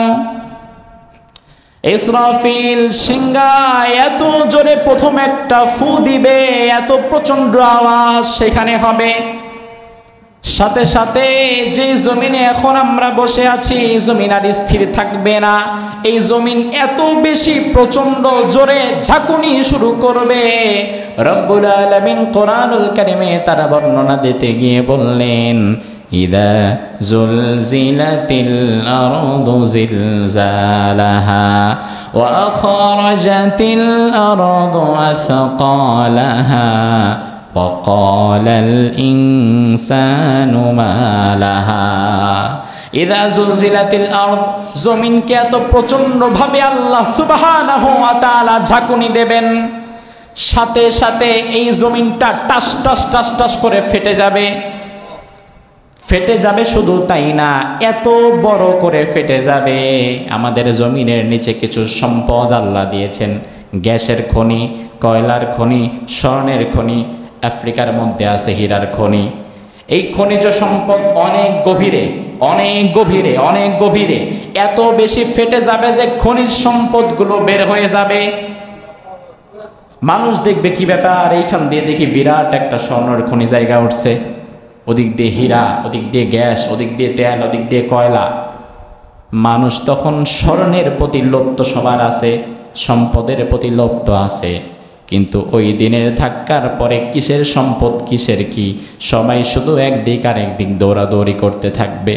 ইসরাফিল সিংহায় এত জোরে প্রথম একটা ফু দিবে, এত প্রচন্ড আওয়াজ সেখানে হবে, সাথে সাথে যে জমিনে এখন আমরা বসে আছি এই জমিন আর স্থির থাকবে না। এই জমিন এত বেশি প্রচন্ড জোরে ঝাঁকুনি শুরু করবে। রব্বুল আলামিন কোরআনুল কারীমে তার বর্ণনা দিতে গিয়ে বললেন, ইদা জুলজিলাতিল আরদু জিলজালাহা ওয়া আখরাজাতিল আরদু আসকালাহা ওয়া ক্বালাল ইনসানু মা লাহা। ইদা জুলজিলাতিল আরদ, জমিনকে এত প্রচণ্ডভাবে আল্লাহ সুবহানাহু ওয়া তাআলা ঝাঁকুনি দেবেন, সাথে সাথে এই জমিনটা টাস টাস টাস টাস করে ফেটে যাবে। ফেটে যাবে শুধু তাই না, এত বড় করে ফেটে যাবে। আমাদের জমিনের নিচে কিছু সম্পদ আল্লাহ দিয়েছেন, গ্যাসের খনি, কয়লার খনি, স্বর্ণের খনি, আফ্রিকার মধ্যে আছে হীরার খনি। এই খনিজ সম্পদ অনেক গভীরে, অনেক গভীরে, অনেক গভীরে এত বেশি ফেটে যাবে যে খনিজ সম্পদগুলো বের হয়ে যাবে। মানুষ দেখবে কি ব্যাপার, এইখান দিয়ে দেখি বিরাট একটা স্বর্ণের খনি জায়গা উঠছে, ওদিক দিয়ে হীরা, ওদিক দিয়ে গ্যাস, ওদিক দিয়ে তেল, ওদিক দিয়ে কয়লা। মানুষ তখন স্বর্ণের প্রতি লোভ তো সবার আছে, সম্পদের প্রতি লোভ তো আছে, কিন্তু ওই দিনের ধাক্কার পরে কিসের সম্পদ কিসের কি, সবাই শুধু একদিক আর একদিক দৌড়াদৌড়ি করতে থাকবে।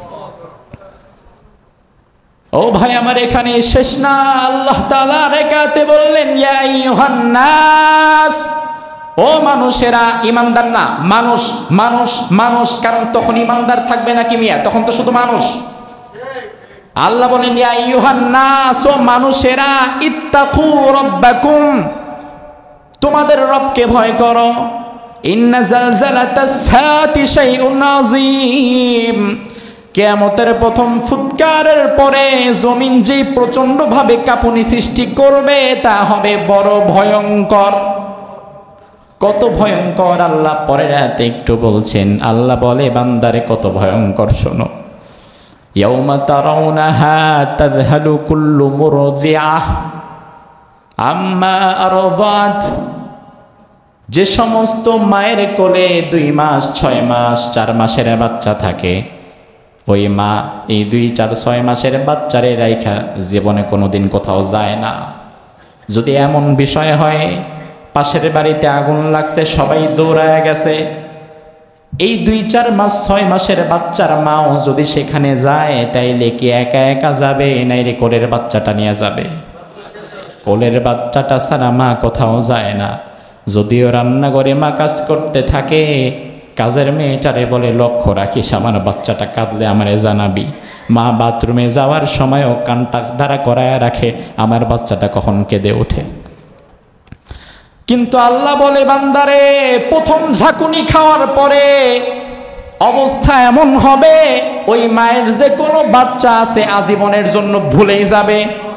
ও ভাই আমার, এখানে শেষ না। আল্লাহ তাআলা রেকাতে বললেন, ইয়া আইয়ুহান নাস, ও মানুষেরা, ইমানদার না, মানুষ, মানুষ, মানুষ, কারণ তখন ইমানদার থাকবে না কি মিয়া, তখন তো শুধু মানুষ। আল্লাহ বলেন, ইয়া আইয়ুহান নাস, ও মানুষেরা, ইত্তাকু রাব্বাকুম, তোমাদের রবকে ভয় করো। ইন্না জালজালাতাস সাআতি শাইউন আযীম, কিয়ামতের প্রথম ফুৎকারের পরে জমিন যে প্রচন্ডভাবে কাঁপুনি সৃষ্টি করবে তা হবে বড় ভয়ঙ্কর। কত ভয়ঙ্কর আল্লাহ পরের আয়াতে একটু বলছেন। আল্লাহ বলে, বান্দারে কত ভয়ঙ্কর শোনো। ইয়াউমা তারাউনাহা তাযহালু কুল্লু মুরদিআহ আম্মা আরদাত, যে সমস্ত মায়ের কোলে দুই মাস, ছয় মাস, চার মাসের বাচ্চা থাকে, ওই মা এই দুই চার ছয় মাসের বাচ্চারে রাইখা জীবনে কোনোদিন কোথাও যায় না। যদি এমন বিষয় হয় পাশের বাড়িতে আগুন লাগছে, সবাই দৌড়ায় গেছে, এই দুই চার মাস ছয় মাসের বাচ্চার মাও যদি সেখানে যায়, তাইলে কি একা একা যাবে, নাইরে কোলের বাচ্চাটা নিয়ে যাবে? কোলের বাচ্চাটা ছাড়া মা কোথাও যায় না। যদিও রান্নাঘরে মা কাজ করতে থাকে, কাজের মেয়েটারে বলে, লক্ষ্য রাখিস আমার বাচ্চাটা কাঁদলে আমারে জানাবি। মা বাথরুমে যাওয়ার সময়ও কানটা দ্বারা করায় রাখে, আমার বাচ্চাটা কখন কেঁদে ওঠে। কিন্তু আল্লাহ বলে, বান্দারে প্রথম ঝাঁকুনি খাওয়ার পরে অবস্থা এমন হবে, ওই মায়ের যে কোনো বাচ্চা আছে আজীবনের জন্য ভুলেই যাবে।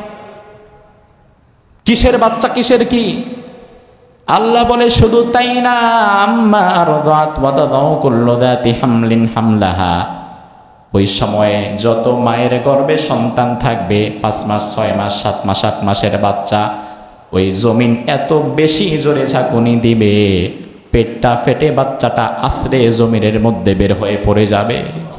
কিসের বাচ্চা কিসের কি? আল্লাহ বলে, শুধু তাই না, আম্মা আরদাত ওয়া তাদাউ কুল্লু যাতি হামলিন হামলাহা, ওই সময়ে যত মায়ের গর্ভে সন্তান থাকবে, পাঁচ মাস, ছয় মাস, সাত মাস, আট মাসের বাচ্চা, ওই জমিন এত বেশি জোরে ঝাঁকুনি দিবে, পেটটা ফেটে বাচ্চাটা আছড়ে জমিনের মধ্যে বের হয়ে পড়ে যাবে।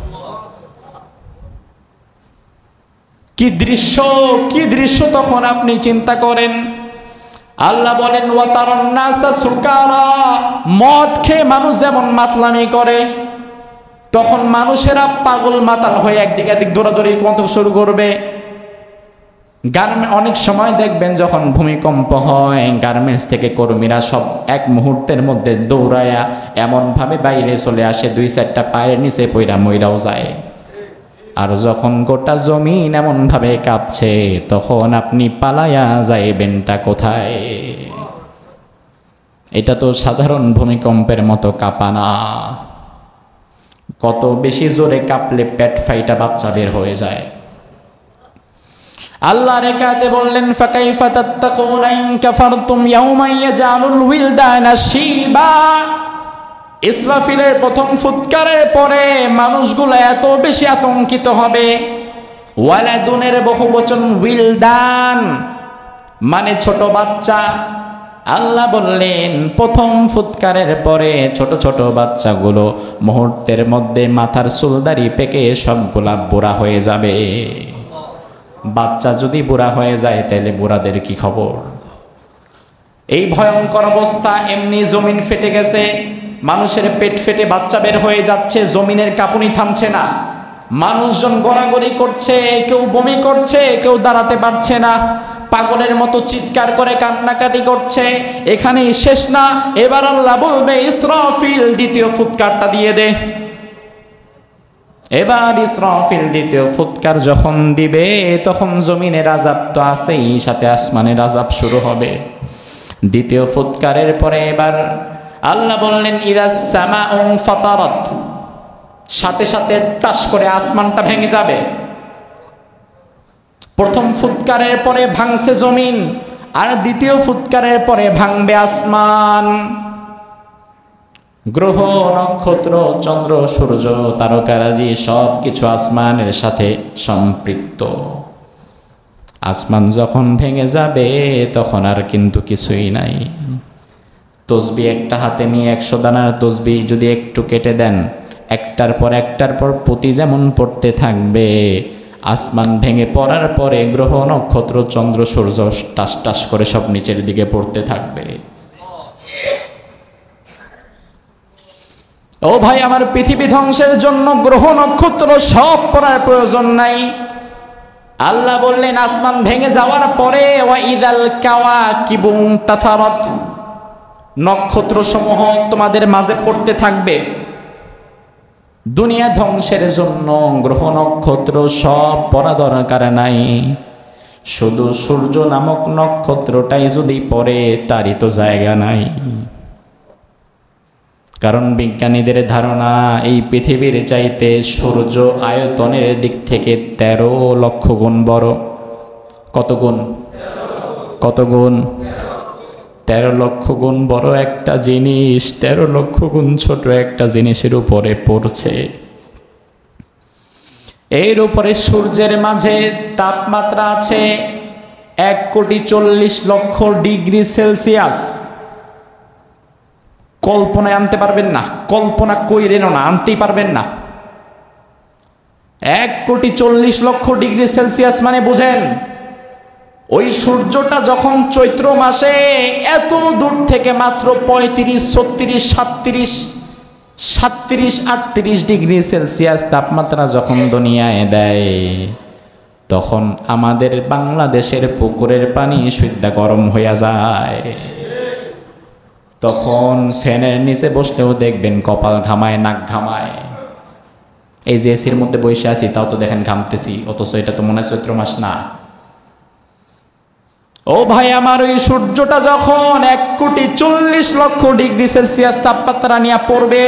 কি দৃশ্য, কি দৃশ্য তখন আপনি চিন্তা করেন। আল্লাহ বলেন, ওয়া তারান নাসা সুকারা, মদ খেয়ে মানুষ যেমন মাতলামি করে, তখন মানুষেরা পাগল মাতাল হয়ে একদিকে একদিক দৌড়াদৌড়ি মতো শুরু করবে। গার্মেন্ট অনেক সময় দেখবেন যখন ভূমিকম্প হয়, গার্মেন্টস থেকে কর্মীরা সব এক মুহূর্তের মধ্যে দৌড়ায়া এমনভাবে বাইরে চলে আসে, দুই চারটা পায়ের নিচে পইরা মইরাও যায়। আর যখন গোটা জমিন এমনভাবে কাঁপছে, তখন আপনি পালায়া যাইবেনটা কোথায়? এটা তো সাধারণ ভূমিকম্পের মতো কাঁপা না। কত বেশি জোরে কাঁপলে পেট ফাইটা বাচ্চা বের হয়ে যায়। আল্লাহ রেখাতে বললেন ফাকাইফা তাত্তাকুনা ইন কাফারতুম ইয়াওমা ইয়াজআলুল উইলদানা শিবা। ইসরাফিলের প্রথম ফুৎকারের পরে মানুষগুলো এত বেশি আতঙ্কিত হবে। ওয়ালাদুনের বহুবচন উইলদান মানে ছোট বাচ্চা। আল্লাহ বললেন প্রথম ফুৎকারের পরে ছোট ছোট বাচ্চাগুলো মুহূর্তের মধ্যে মাথার চুলদারি পেকে সবগুলা বুড়া হয়ে যাবে। বাচ্চা যদি বুড়া হয়ে যায় তাহলে বুড়াদের কি খবর? এই ভয়ঙ্কর অবস্থা। এমনি জমিন ফেটে গেছে, মানুষের পেট ফেটে বাচ্চা বের হয়ে যাচ্ছে, জমিনের কাঁপুনি থামছে না, মানুষজন গড়াগড়ি করছে, কেউ বমি করছে, কেউ দাঁড়াতে পারছে না, পাগলের মতো চিৎকার করে কান্নাকাটি করছে। এখানেই শেষ না, এবার আল্লাহ বলবে ইসরাফিল দ্বিতীয় ফুৎকারটা দিয়ে দে। এবার ইসরাফিল দ্বিতীয় ফুৎকার যখন দিবে তখন জমিনের আযাব তো আছেই, সাথে আসমানের আযাব শুরু হবে। দ্বিতীয় ফুৎকারের পরে এবার আল্লাহ বললেন ইদাস সামাউ ফাতারাত, সাথে সাথে টাস করে আসমানটা ভেঙে যাবে। প্রথম ফুৎকারের পরে ভাঙছে জমিন, আর দ্বিতীয় ফুৎকারের পরে ভাঙবে আসমান। গ্রহ নক্ষত্র চন্দ্র সূর্য তারকারাজি সব কিছু আসমানের সাথে সম্পৃক্ত। আসমান যখন ভেঙে যাবে তখন আর কিন্তু কিছুই নাই। তসবি একটা হাতে নিয়ে একশো দানার তসবি যদি একটু কেটে দেন, একটার পর একটার পর প্রতি যেমন পড়তে থাকবে, আসমান ভেঙে পড়ার পরে গ্রহ নক্ষত্র চন্দ্র সূর্য টাস টাস করে সব নিচের দিকে পড়তে থাকবে। ও ভাই আমার, পৃথিবী ধ্বংসের জন্য গ্রহ নক্ষত্র সব পড়ার প্রয়োজন নাই। আল্লাহ বললেন আসমান ভেঙে যাওয়ার পরে ওয়া ইদাল কাওয়াকিবু তাসারাত, নক্ষত্র সমূহ তোমাদের মাঝে পড়তে থাকবে। দুনিয়া ধ্বংসের জন্য গ্রহ নক্ষত্র সব পড়া দরকার নাই, শুধু সূর্য নামক নক্ষত্রটাই যদি পড়ে তারই তো জায়গা নাই। কারণ বিজ্ঞানীদের ধারণা এই পৃথিবীর চাইতে সূর্য আয়তনের দিক থেকে তেরো লক্ষ গুণ বড়। কত গুণ? কত গুণ? তেরো লক্ষ গুণ বড় একটা জিনিস তেরো লক্ষ গুণ ছোট একটা জিনিসের উপরে পড়ছে। এর উপরে সূর্যের মাঝে তাপমাত্রা আছে এক কোটি চল্লিশ লক্ষ ডিগ্রি সেলসিয়াস। কল্পনায় আনতে পারবেন না, কল্পনা কইরেন না, আনতেই পারবেন না। এক কোটি চল্লিশ লক্ষ ডিগ্রি সেলসিয়াস মানে বুঝেন, ওই সূর্যটা যখন চৈত্র মাসে এত দূর থেকে মাত্র পঁয়ত্রিশ ছত্রিশ সাতত্রিশ সাতত্রিশ আটত্রিশ ডিগ্রি সেলসিয়াস তাপমাত্রা যখন দুনিয়ায় দেয়, তখন আমাদের বাংলাদেশের পুকুরের পানি শুদ্ধা গরম হইয়া যায়। তখন ফ্যানের নিচে বসলেও দেখবেন কপাল ঘামায়, নাক ঘামায়। এই যে এসির মধ্যে বসে আছি তাও তো দেখেন ঘামতেছি, অথচ এটা তো মনে হয় চৈত্র মাস না। ও ভাই আমার, ওই সূর্যটা যখন এক কোটি চল্লিশ লক্ষ ডিগ্রি সেলসিয়াস তাপমাত্রা নিয়ে পড়বে,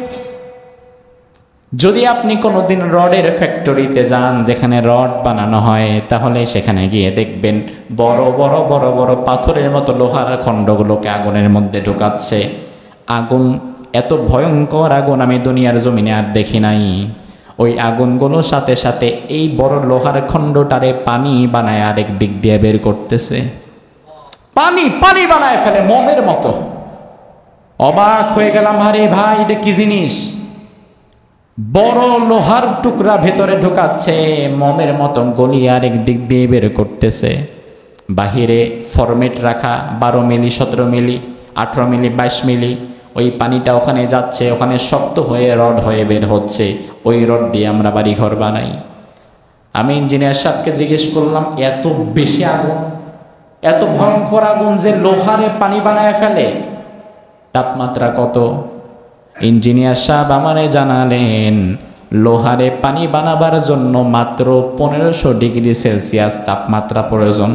যদি আপনি কোনোদিন রডের ফ্যাক্টরিতে যান যেখানে রড বানানো হয়, তাহলে সেখানে গিয়ে দেখবেন বড় বড় বড় বড় পাথরের মতো লোহার খণ্ডগুলোকে আগুনের মধ্যে ঢোকাচ্ছে। আগুন, এত ভয়ঙ্কর আগুন আমি দুনিয়ার জমিনে আর দেখি নাই। ওই আগুনগুলোর সাথে সাথে এই বড় লোহার খণ্ডটারে পানি বানায় আরেক দিক দিয়ে বের করতেছে। পানি পানি বানায় ফেলে মোমের মতো। অবাক হয়ে গেলাম, আরে ভাই এটা কি জিনিস? বড় লোহার টুকরা ভেতরে ঢুকাচ্ছে, মোমের মতো গলিয়ে আরেক দিক দিয়ে বের করতেছে। বাহিরে ফরমেট রাখা বারো মিলি সতেরো মিলি আঠারো মিলি বাইশ মিলি, ওই পানিটা ওখানে যাচ্ছে, ওখানে শক্ত হয়ে রড হয়ে বের হচ্ছে। ওই রড দিয়ে আমরা বাড়ি ঘর বানাই। আমি ইঞ্জিনিয়ার সাহেবকে জিজ্ঞেস করলাম, এত বেশি আগুন, এত ভয়ঙ্কর আগুন যে লোহারে পানি বানায় ফেলে, তাপমাত্রা কত? ইঞ্জিনিয়ার সাহেব আমারে জানালেন লোহারে পানি বানাবার জন্য মাত্র পনেরোশো ডিগ্রি সেলসিয়াস তাপমাত্রা প্রয়োজন।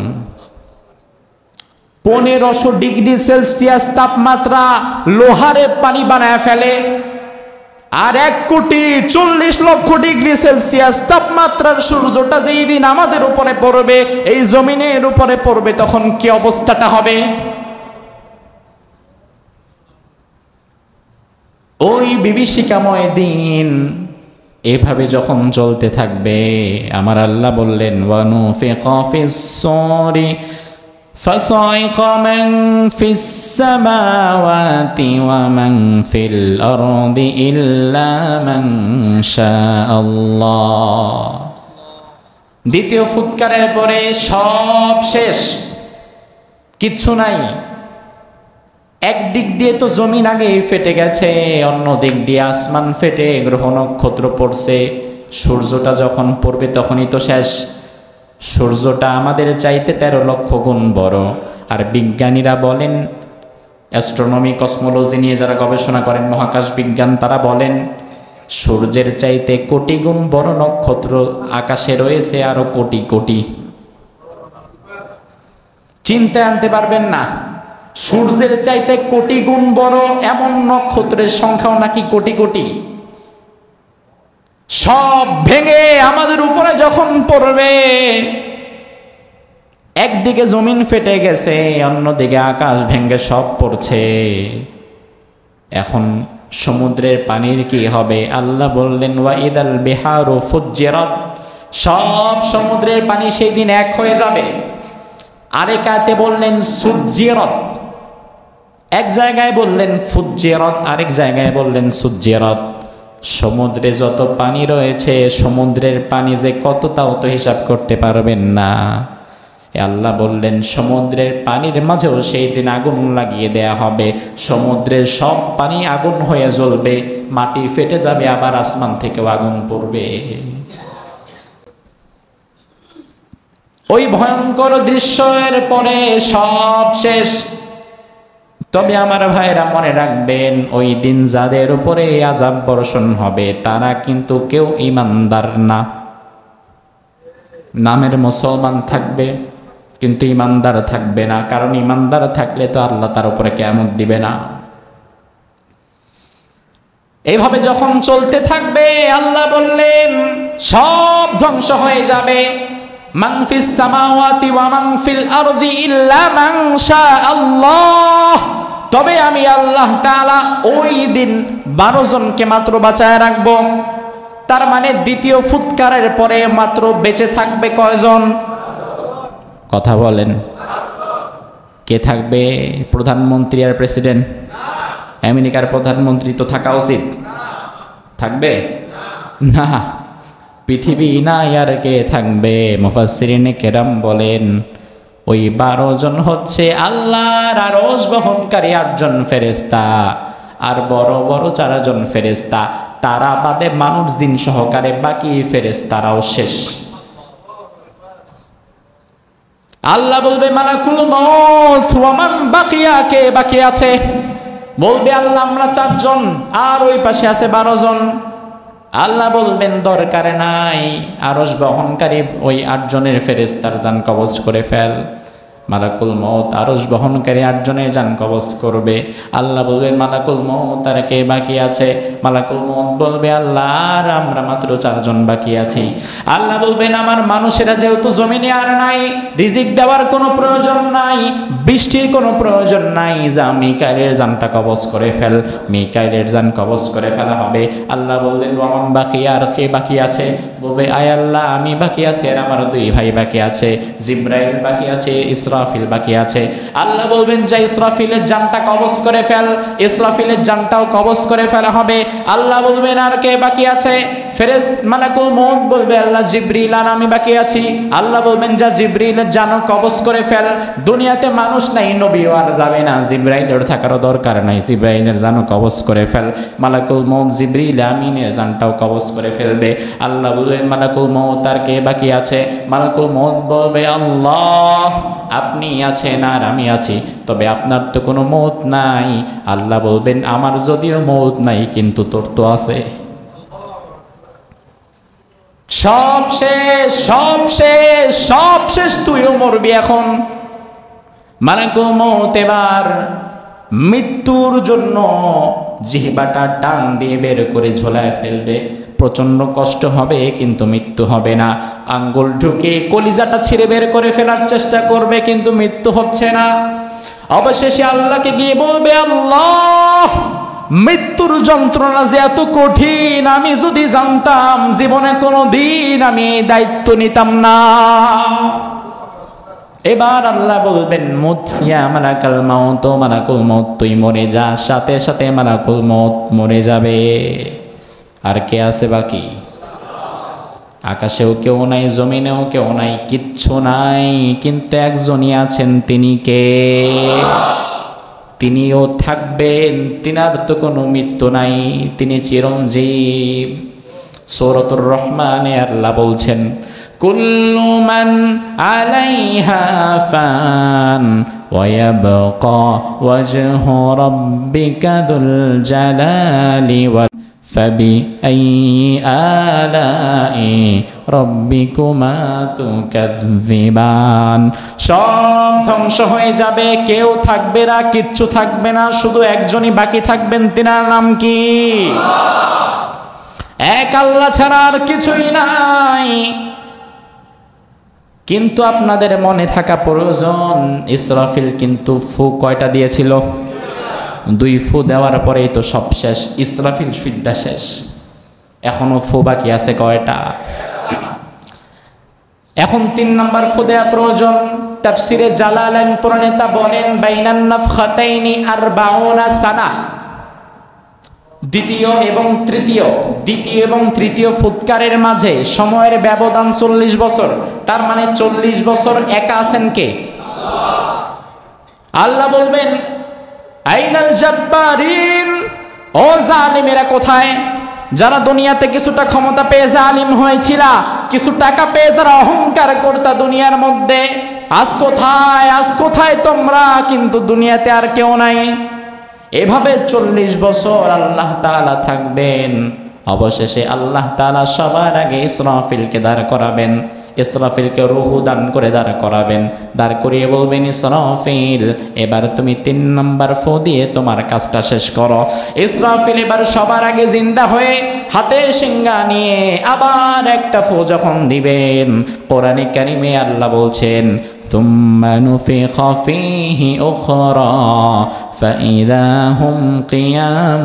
পনেরোশো ডিগ্রি সেলসিয়াস তাপমাত্রা লোহারে পানি বানায় ফেলে। আর এক কোটি চল্লিশ লক্ষ ডিগ্রি সেলসিয়াস তাপমাত্রার সূর্যটা যেই দিন আমাদের উপরে পড়বে, এই জমিনের উপরে পড়বে, তখন কি অবস্থাটা হবে? ওই বিভীষিকাময় দিন এভাবে যখন চলতে থাকবে, আমার আল্লাহ বললেন ওয়ানুফিকা ফিস-সূরি ফাসাইকা মান ফিস-সামাওয়াতি ওয়া মান ফিল আরদি ইল্লা মান শাআল্লাহ। দ্বিতীয় ফুৎকারের পরে সব শেষ, কিচ্ছু নাই। একদিক দিয়ে তো জমিন আগেই ফেটে গেছে, অন্য দিক দিয়ে আসমান ফেটে গ্রহ নক্ষত্র পড়ছে। সূর্যটা যখন পড়বে তখনই তো শেষ। সূর্যটা আমাদের চাইতে তেরো লক্ষ গুণ বড়। আর বিজ্ঞানীরা বলেন, অ্যাস্ট্রোনমি কসমোলজি নিয়ে যারা গবেষণা করেন, মহাকাশ বিজ্ঞান, তারা বলেন সূর্যের চাইতে কোটি গুণ বড় নক্ষত্র আকাশে রয়েছে, আরো কোটি কোটি। চিন্তায় আনতে পারবেন না, সূর্যের চাইতে কোটি গুণ বড় এমন নক্ষত্রের সংখ্যাও নাকি কোটি কোটি। সব ভেঙে আমাদের উপরে যখন পড়বে, একদিকে জমিন ফেটে গেছে, অন্যদিকে আকাশ ভেঙে সব পড়ছে, এখন সমুদ্রের পানির কি হবে? আল্লাহ বললেন ওয়াইদাল বিহারু ফুজ্জিরাত, সব সমুদ্রের পানি সেই দিন এক হয়ে যাবে। আরেক আয়াতে বললেন সুজ্জিরাত, এক জায়গায় বললেন ফুজ্জিরাত, আরেক জায়গায় বললেন সুজ্জিরাত। সমুদ্রে যত পানি রয়েছে, সমুদ্রের পানি যে কত তাও তো হিসাব করতে পারবেন না। আল্লাহ বললেন সমুদ্রের পানির মাঝেও সেই দিন আগুন লাগিয়ে দেয়া হবে, সমুদ্রের সব পানি আগুন হয়ে জ্বলবে, মাটি ফেটে যাবে, আবার আসমান থেকেও আগুন পড়বে। ওই ভয়ঙ্কর দৃশ্যের পরে সব শেষ। তবে আমার ভাইরা মনে রাখবেন, ওই দিন যাদের উপরে আযাব বর্ষণ হবে তারা কিন্তু কেউ ঈমানদার না। নামের মুসলমান থাকবে কিন্তু ঈমানদার থাকবে না, কারণ ঈমানদার থাকলে তো আল্লাহ তার উপরে কিয়ামত দিবে না। এইভাবে যখন চলতে থাকবে, আল্লাহ বললেন সব ধ্বংস হয়ে যাবে। মান ফিস সামাওয়াতি ওয়া মান ফিল আরদি ইল্লা মান শাআল্লাহ। তবে আমি আল্লাহ তাআলা ওই দিন বারো জনকে মাত্র বাঁচায় রাখবো। তার মানে দ্বিতীয় ফুৎকারের পরে মাত্র বেঁচে থাকবে কয়জন? কথা বলেন, কে থাকবে? প্রধানমন্ত্রী আর প্রেসিডেন্ট? আমেরিকার প্রধানমন্ত্রী তো থাকা উচিত, থাকবে না। পৃথিবী না, আর কে থাকবে? মুফাসসিরিনে কেরাম বলেন ওই বারো জন হচ্ছে আল্লাহর আরশ বহনকারী আটজন ফেরেশতা আর বড় বড় চারজন ফেরেশতা, তারা বাদে মানুষ জিন সহকারে বাকি ফেরেশতারাও শেষ। আল্লাহ বলবে মালাকুল মউত ওয়া মান বাকিয়া, কে বাকি আছে? বলবে আল্লাহ আমরা চারজন, আর ওই পাশে আছে বারো জন। আল্লাহ বলবেন দরকার নাই, আরশ বহনকারী ওই আটজনের ফেরেশতার জান কবজ করে ফেল। মালাকুল মউত আরশ বহনকারী আটজনের জান কবজ করবে। আল্লাহ বলবেন মালাকুল মউত আর কে বাকি আছে? মালাকুল মউত বলবে আল্লাহ আর আমরা মাত্র চারজন বাকি আছি। আল্লাহ বলবেন আমার মানুষেরা যেহেতু জমিনে আর নাই, রিজিক দেওয়ার কোনো প্রয়োজন নাই, বৃষ্টির কোনো প্রয়োজন নাই, যা মিকাইলের জানটা কবজ করে ফেল। মিকাইলের জান কবজ করে ফেলা হবে। আল্লাহ বললেন ওয়ামান বাকি, আর কে বাকি আছে? বলবে আয় আল্লাহ আমি বাকি আছি, আর আমার দুই ভাই বাকি আছে, জিব্রাইল বাকি আছে, ইসরাফিল বাকি আছে। আল্লাহ বলবেন যা ইসরাফিলের জানটা কবজ করে ফেল। ইসরাফিলের জানটাও কবজ করে ফেলা হবে। আল্লাহ বলবেন আর কে বাকি আছে? ফেরেশ মালাকুল মউত বলবে আল্লাহ জিবরিল আর আমি বাকি আছি। আল্লাহ বলবেন যা জিবরিলের জানও কবজ করে ফেল। দুনিয়াতে মানুষ নাই, নবীও আর যাবে না, জিবরাইলের থাকারও দরকার নাই, জিবরাইলের জানও কবজ করে ফেল। মালাকুল মউত জিবরিল আমিনের জানটাও কবজ করে ফেলবে। আল্লাহ বলবেন মালাকুল মউত আর কে বাকি আছে? মালাকুল মউত বলবে আল্লাহ আপনি আছেন আর আমি আছি, তবে আপনার তো কোনো মউত নাই। আল্লাহ বলবেন আমার যদিও মউত নাই কিন্তু তোর তো আছে। সব শেষ, সব শেষ, সব শেষ, তুইও মরবি এখন। মালাকুল মউত এবার মৃত্যুর জন্য জিহ্বাটা টান দিয়ে বের করে ঝোলায় ফেলবে, প্রচণ্ড কষ্ট হবে কিন্তু মৃত্যু হবে না। আঙ্গুল ঢুকে কলিজাটা ছিঁড়ে বের করে ফেলার চেষ্টা করবে কিন্তু মৃত্যু হচ্ছে না। অবশেষে আল্লাহকে গিয়ে বলবে, আল্লাহ, মৃত্যুর যন্ত্রণা যে এত কঠিন, আমি যদি জানতাম জীবনে কোনো দিন আমি এই দায়িত্ব নিতাম না। এবার আল্লাহ বলবেন, মুত ইয়া মালাকাল মাউত, মালাকুল মউত তুই মরে যা। সাথে সাথে মালাকুল মউত মরে যাবে। আর কে আছে বাকি? আকাশেও কেউ নাই, জমিনেও কেউ নাই, কিচ্ছু নাই, কিন্তু একজনই আছেন। তিনি কে? তিনিও থাকবেন, তিনার তো কোনো মৃত্যু নাই, তিনি চিরঞ্জীব। সূরাতুর রহমানে আল্লাহ বলছেন, কুল্লু মান আলাইহা ফান ওয়া ইয়াবকা ওয়াজহু রাব্বিকা যুল জালালি ওয়াল ফাবিআইয়ি আলাই রাব্বিকুমা তুকাযযিবান। সব ধ্বংস হয়ে যাবে, কেউ থাকবে না, কিচ্ছু থাকবে না, শুধু একজনই বাকি থাকবেন। তিনার নাম কি? এক আল্লাহ ছাড়া আর কিছুই নাই। কিন্তু আপনাদের মনে থাকা প্রয়োজন, ইসরাফিল কিন্তু ফু কয়টা দিয়েছিল? দুই ফু দেওয়ার পরেই তো সব শেষ। ইসরাফিল সুদ্ধা শেষ, এখনো ফু বাকি আছে কয়টা? এখন তিন নাম্বার ফু দেওয়া প্রয়োজন। তাফসিরে জালালাইন প্রণেতা বলেন, বাইনান নাফখাতাইনি আরবাউনা সানা। দ্বিতীয় এবং তৃতীয় দ্বিতীয় এবং তৃতীয় ফুৎকারের মাঝে সময়ের ব্যবধান চল্লিশ বছর। তার মানে চল্লিশ বছর একা আছেন কে? আল্লাহ বলবেন, আইনাল জাব্বারিন, ও জালিমেরা কোথায়? যারা দুনিয়াতে কিছুটা ক্ষমতা পেয়ে জালিম হয়েছিল, কিছু টাকা পেয়ে যারা অহংকার করতা দুনিয়ার মধ্যে, আজ কোথায়? আজ কোথায় তোমরা? কিন্তু দুনিয়াতে আর কেউ নাই। এভাবে চল্লিশ বছর আল্লাহ তাআলা থাকবেন। অবশেষে আল্লাহ তাআলা সবার আগে ইসরাফিলকে দাঁড় করাবেন। ইসরাফিলকে রূহ দান করে দাঁড় করাবেন। দাঁড় করিয়ে বলবেন, ইসরাফিল, এবার তুমি তিন নম্বর ফু দিয়ে তোমার কাজটা শেষ করো। ইসরাফিল এবার সবার আগে জিন্দা হয়ে হাতে সিংহা নিয়ে আবার একটা ফু যখন দিবেন, কোরআনে কারিমে আল্লাহ বলছেন, ثم نفخ فيه أخرى فإذا هم قيام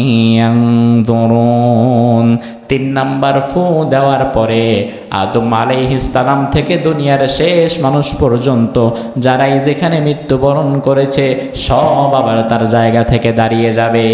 ينظرون। তিন নাম্বার ফু দেওয়ার পরে আদম আলাইহিস সালাম থেকে দুনিয়ার শেষ মানুষ পর্যন্ত যারাই যেখানে মৃত্যুবরণ করেছে সব আবার তার জায়গা থেকে দাঁড়িয়ে যাবে,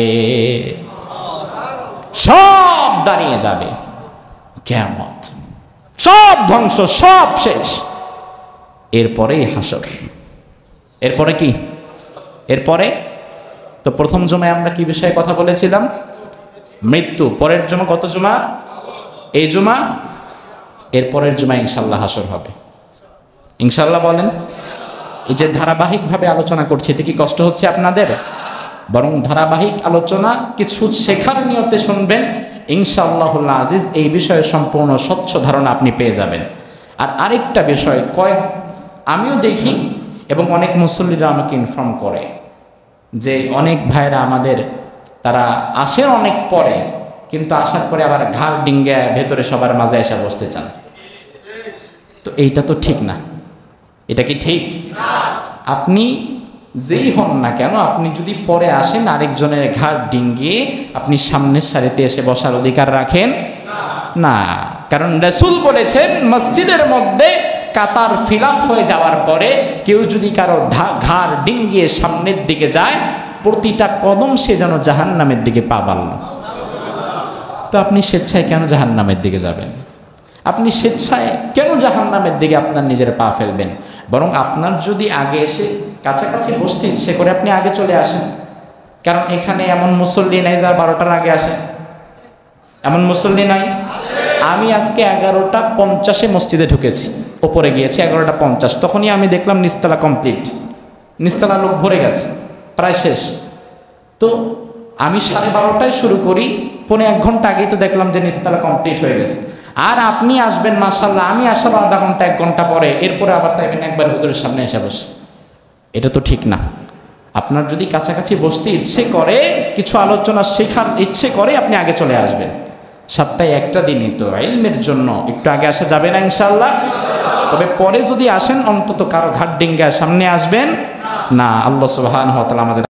সব দাঁড়িয়ে যাবে। কিয়ামত, সব ধ্বংস, সব শেষ। এরপরেই হাসর। এরপরে কি? এরপরে তো প্রথম জুমায় আমরা কি বিষয়ে কথা বলেছিলাম? মৃত্যু। পরের জুমা কত জুমা? এই জুমা। এরপরের জুমা ইনশাল্লাহ হাসর হবে। ইনশাল্লাহ বলেন। এই যে ধারাবাহিকভাবে আলোচনা করছি, এতে কি কষ্ট হচ্ছে আপনাদের? বরং ধারাবাহিক আলোচনা কিছু শেখার নিয়তে শুনবেন, ইনশাআল্লাহুল আজিজ এই বিষয়ে সম্পূর্ণ স্বচ্ছ ধারণা আপনি পেয়ে যাবেন। আর আরেকটা বিষয়, কয়েক আমিও দেখি এবং অনেক মুসল্লিরা আমাকে ইনফর্ম করে যে অনেক ভাইরা আমাদের তারা আসেন অনেক পরে, কিন্তু আসার পরে আবার ঘাড় ডিঙ্গে ভেতরে সবার মাঝে এসে বসতে চান। তো এইটা তো ঠিক না। এটা কি ঠিক? আপনি যেই হন না কেন, আপনি যদি পরে আসেন আরেকজনের ঘাড় ডিঙ্গিয়ে আপনি সামনের সারিতে এসে বসার অধিকার রাখেন না। কারণ রাসূল বলেছেন, মসজিদের মধ্যে কাতার ফিল আপ হয়ে যাওয়ার পরে কেউ যদি কারো ঘাড় ডিঙ্গিয়ে সামনের দিকে যায়, প্রতিটা কদম সে যেন জাহান্নামের দিকে পা বাড়ল। তো আপনি স্বেচ্ছায় কেন জাহান্নামের দিকে যাবেন? আপনি স্বেচ্ছায় কেন জাহান্নামের দিকে আপনার নিজের পা ফেলবেন? বরং আপনার যদি আগে এসে কাছাকাছি বসতে ইচ্ছে করে আপনি আগে চলে আসেন। কারণ এখানে এমন মুসল্লি নাই যারা বারোটার আগে আসে, এমন মুসল্লি নাই। আমি আজকে এগারোটা পঞ্চাশে মসজিদে ঢুকেছি, ওপরে গিয়েছি এগারোটা পঞ্চাশ, তখনই আমি দেখলাম নিচতলা কমপ্লিট, নিচতলা লোক ভরে গেছে, প্রায় শেষ। তো আমি সাড়ে বারোটায় শুরু করি, পৌনে এক ঘন্টা আগেই তো দেখলাম যে নিচতলা কমপ্লিট হয়ে গেছে। আর আপনি আসবেন মাশাআল্লাহ, আমি আসার আধা ঘন্টা এক ঘন্টা পরে, এরপরে আবার চাইবেন একবার হুজুরের সামনে এসে বসে। এটা তো ঠিক না। আপনার যদি কাছাকাছি বসতে ইচ্ছে করে, কিছু আলোচনা শেখার ইচ্ছে করে, আপনি আগে চলে আসবেন। সপ্তাহে একটা দিনই তো ইলমের জন্য একটু আগে আসা যাবে না ইনশাআল্লাহ? তবে পরে যদি আসেন অন্তত কারো ঘাট ডিঙ্গায় সামনে আসবেন না। আল্লাহ সুবহানাহু ওয়া তাআলা আমাদের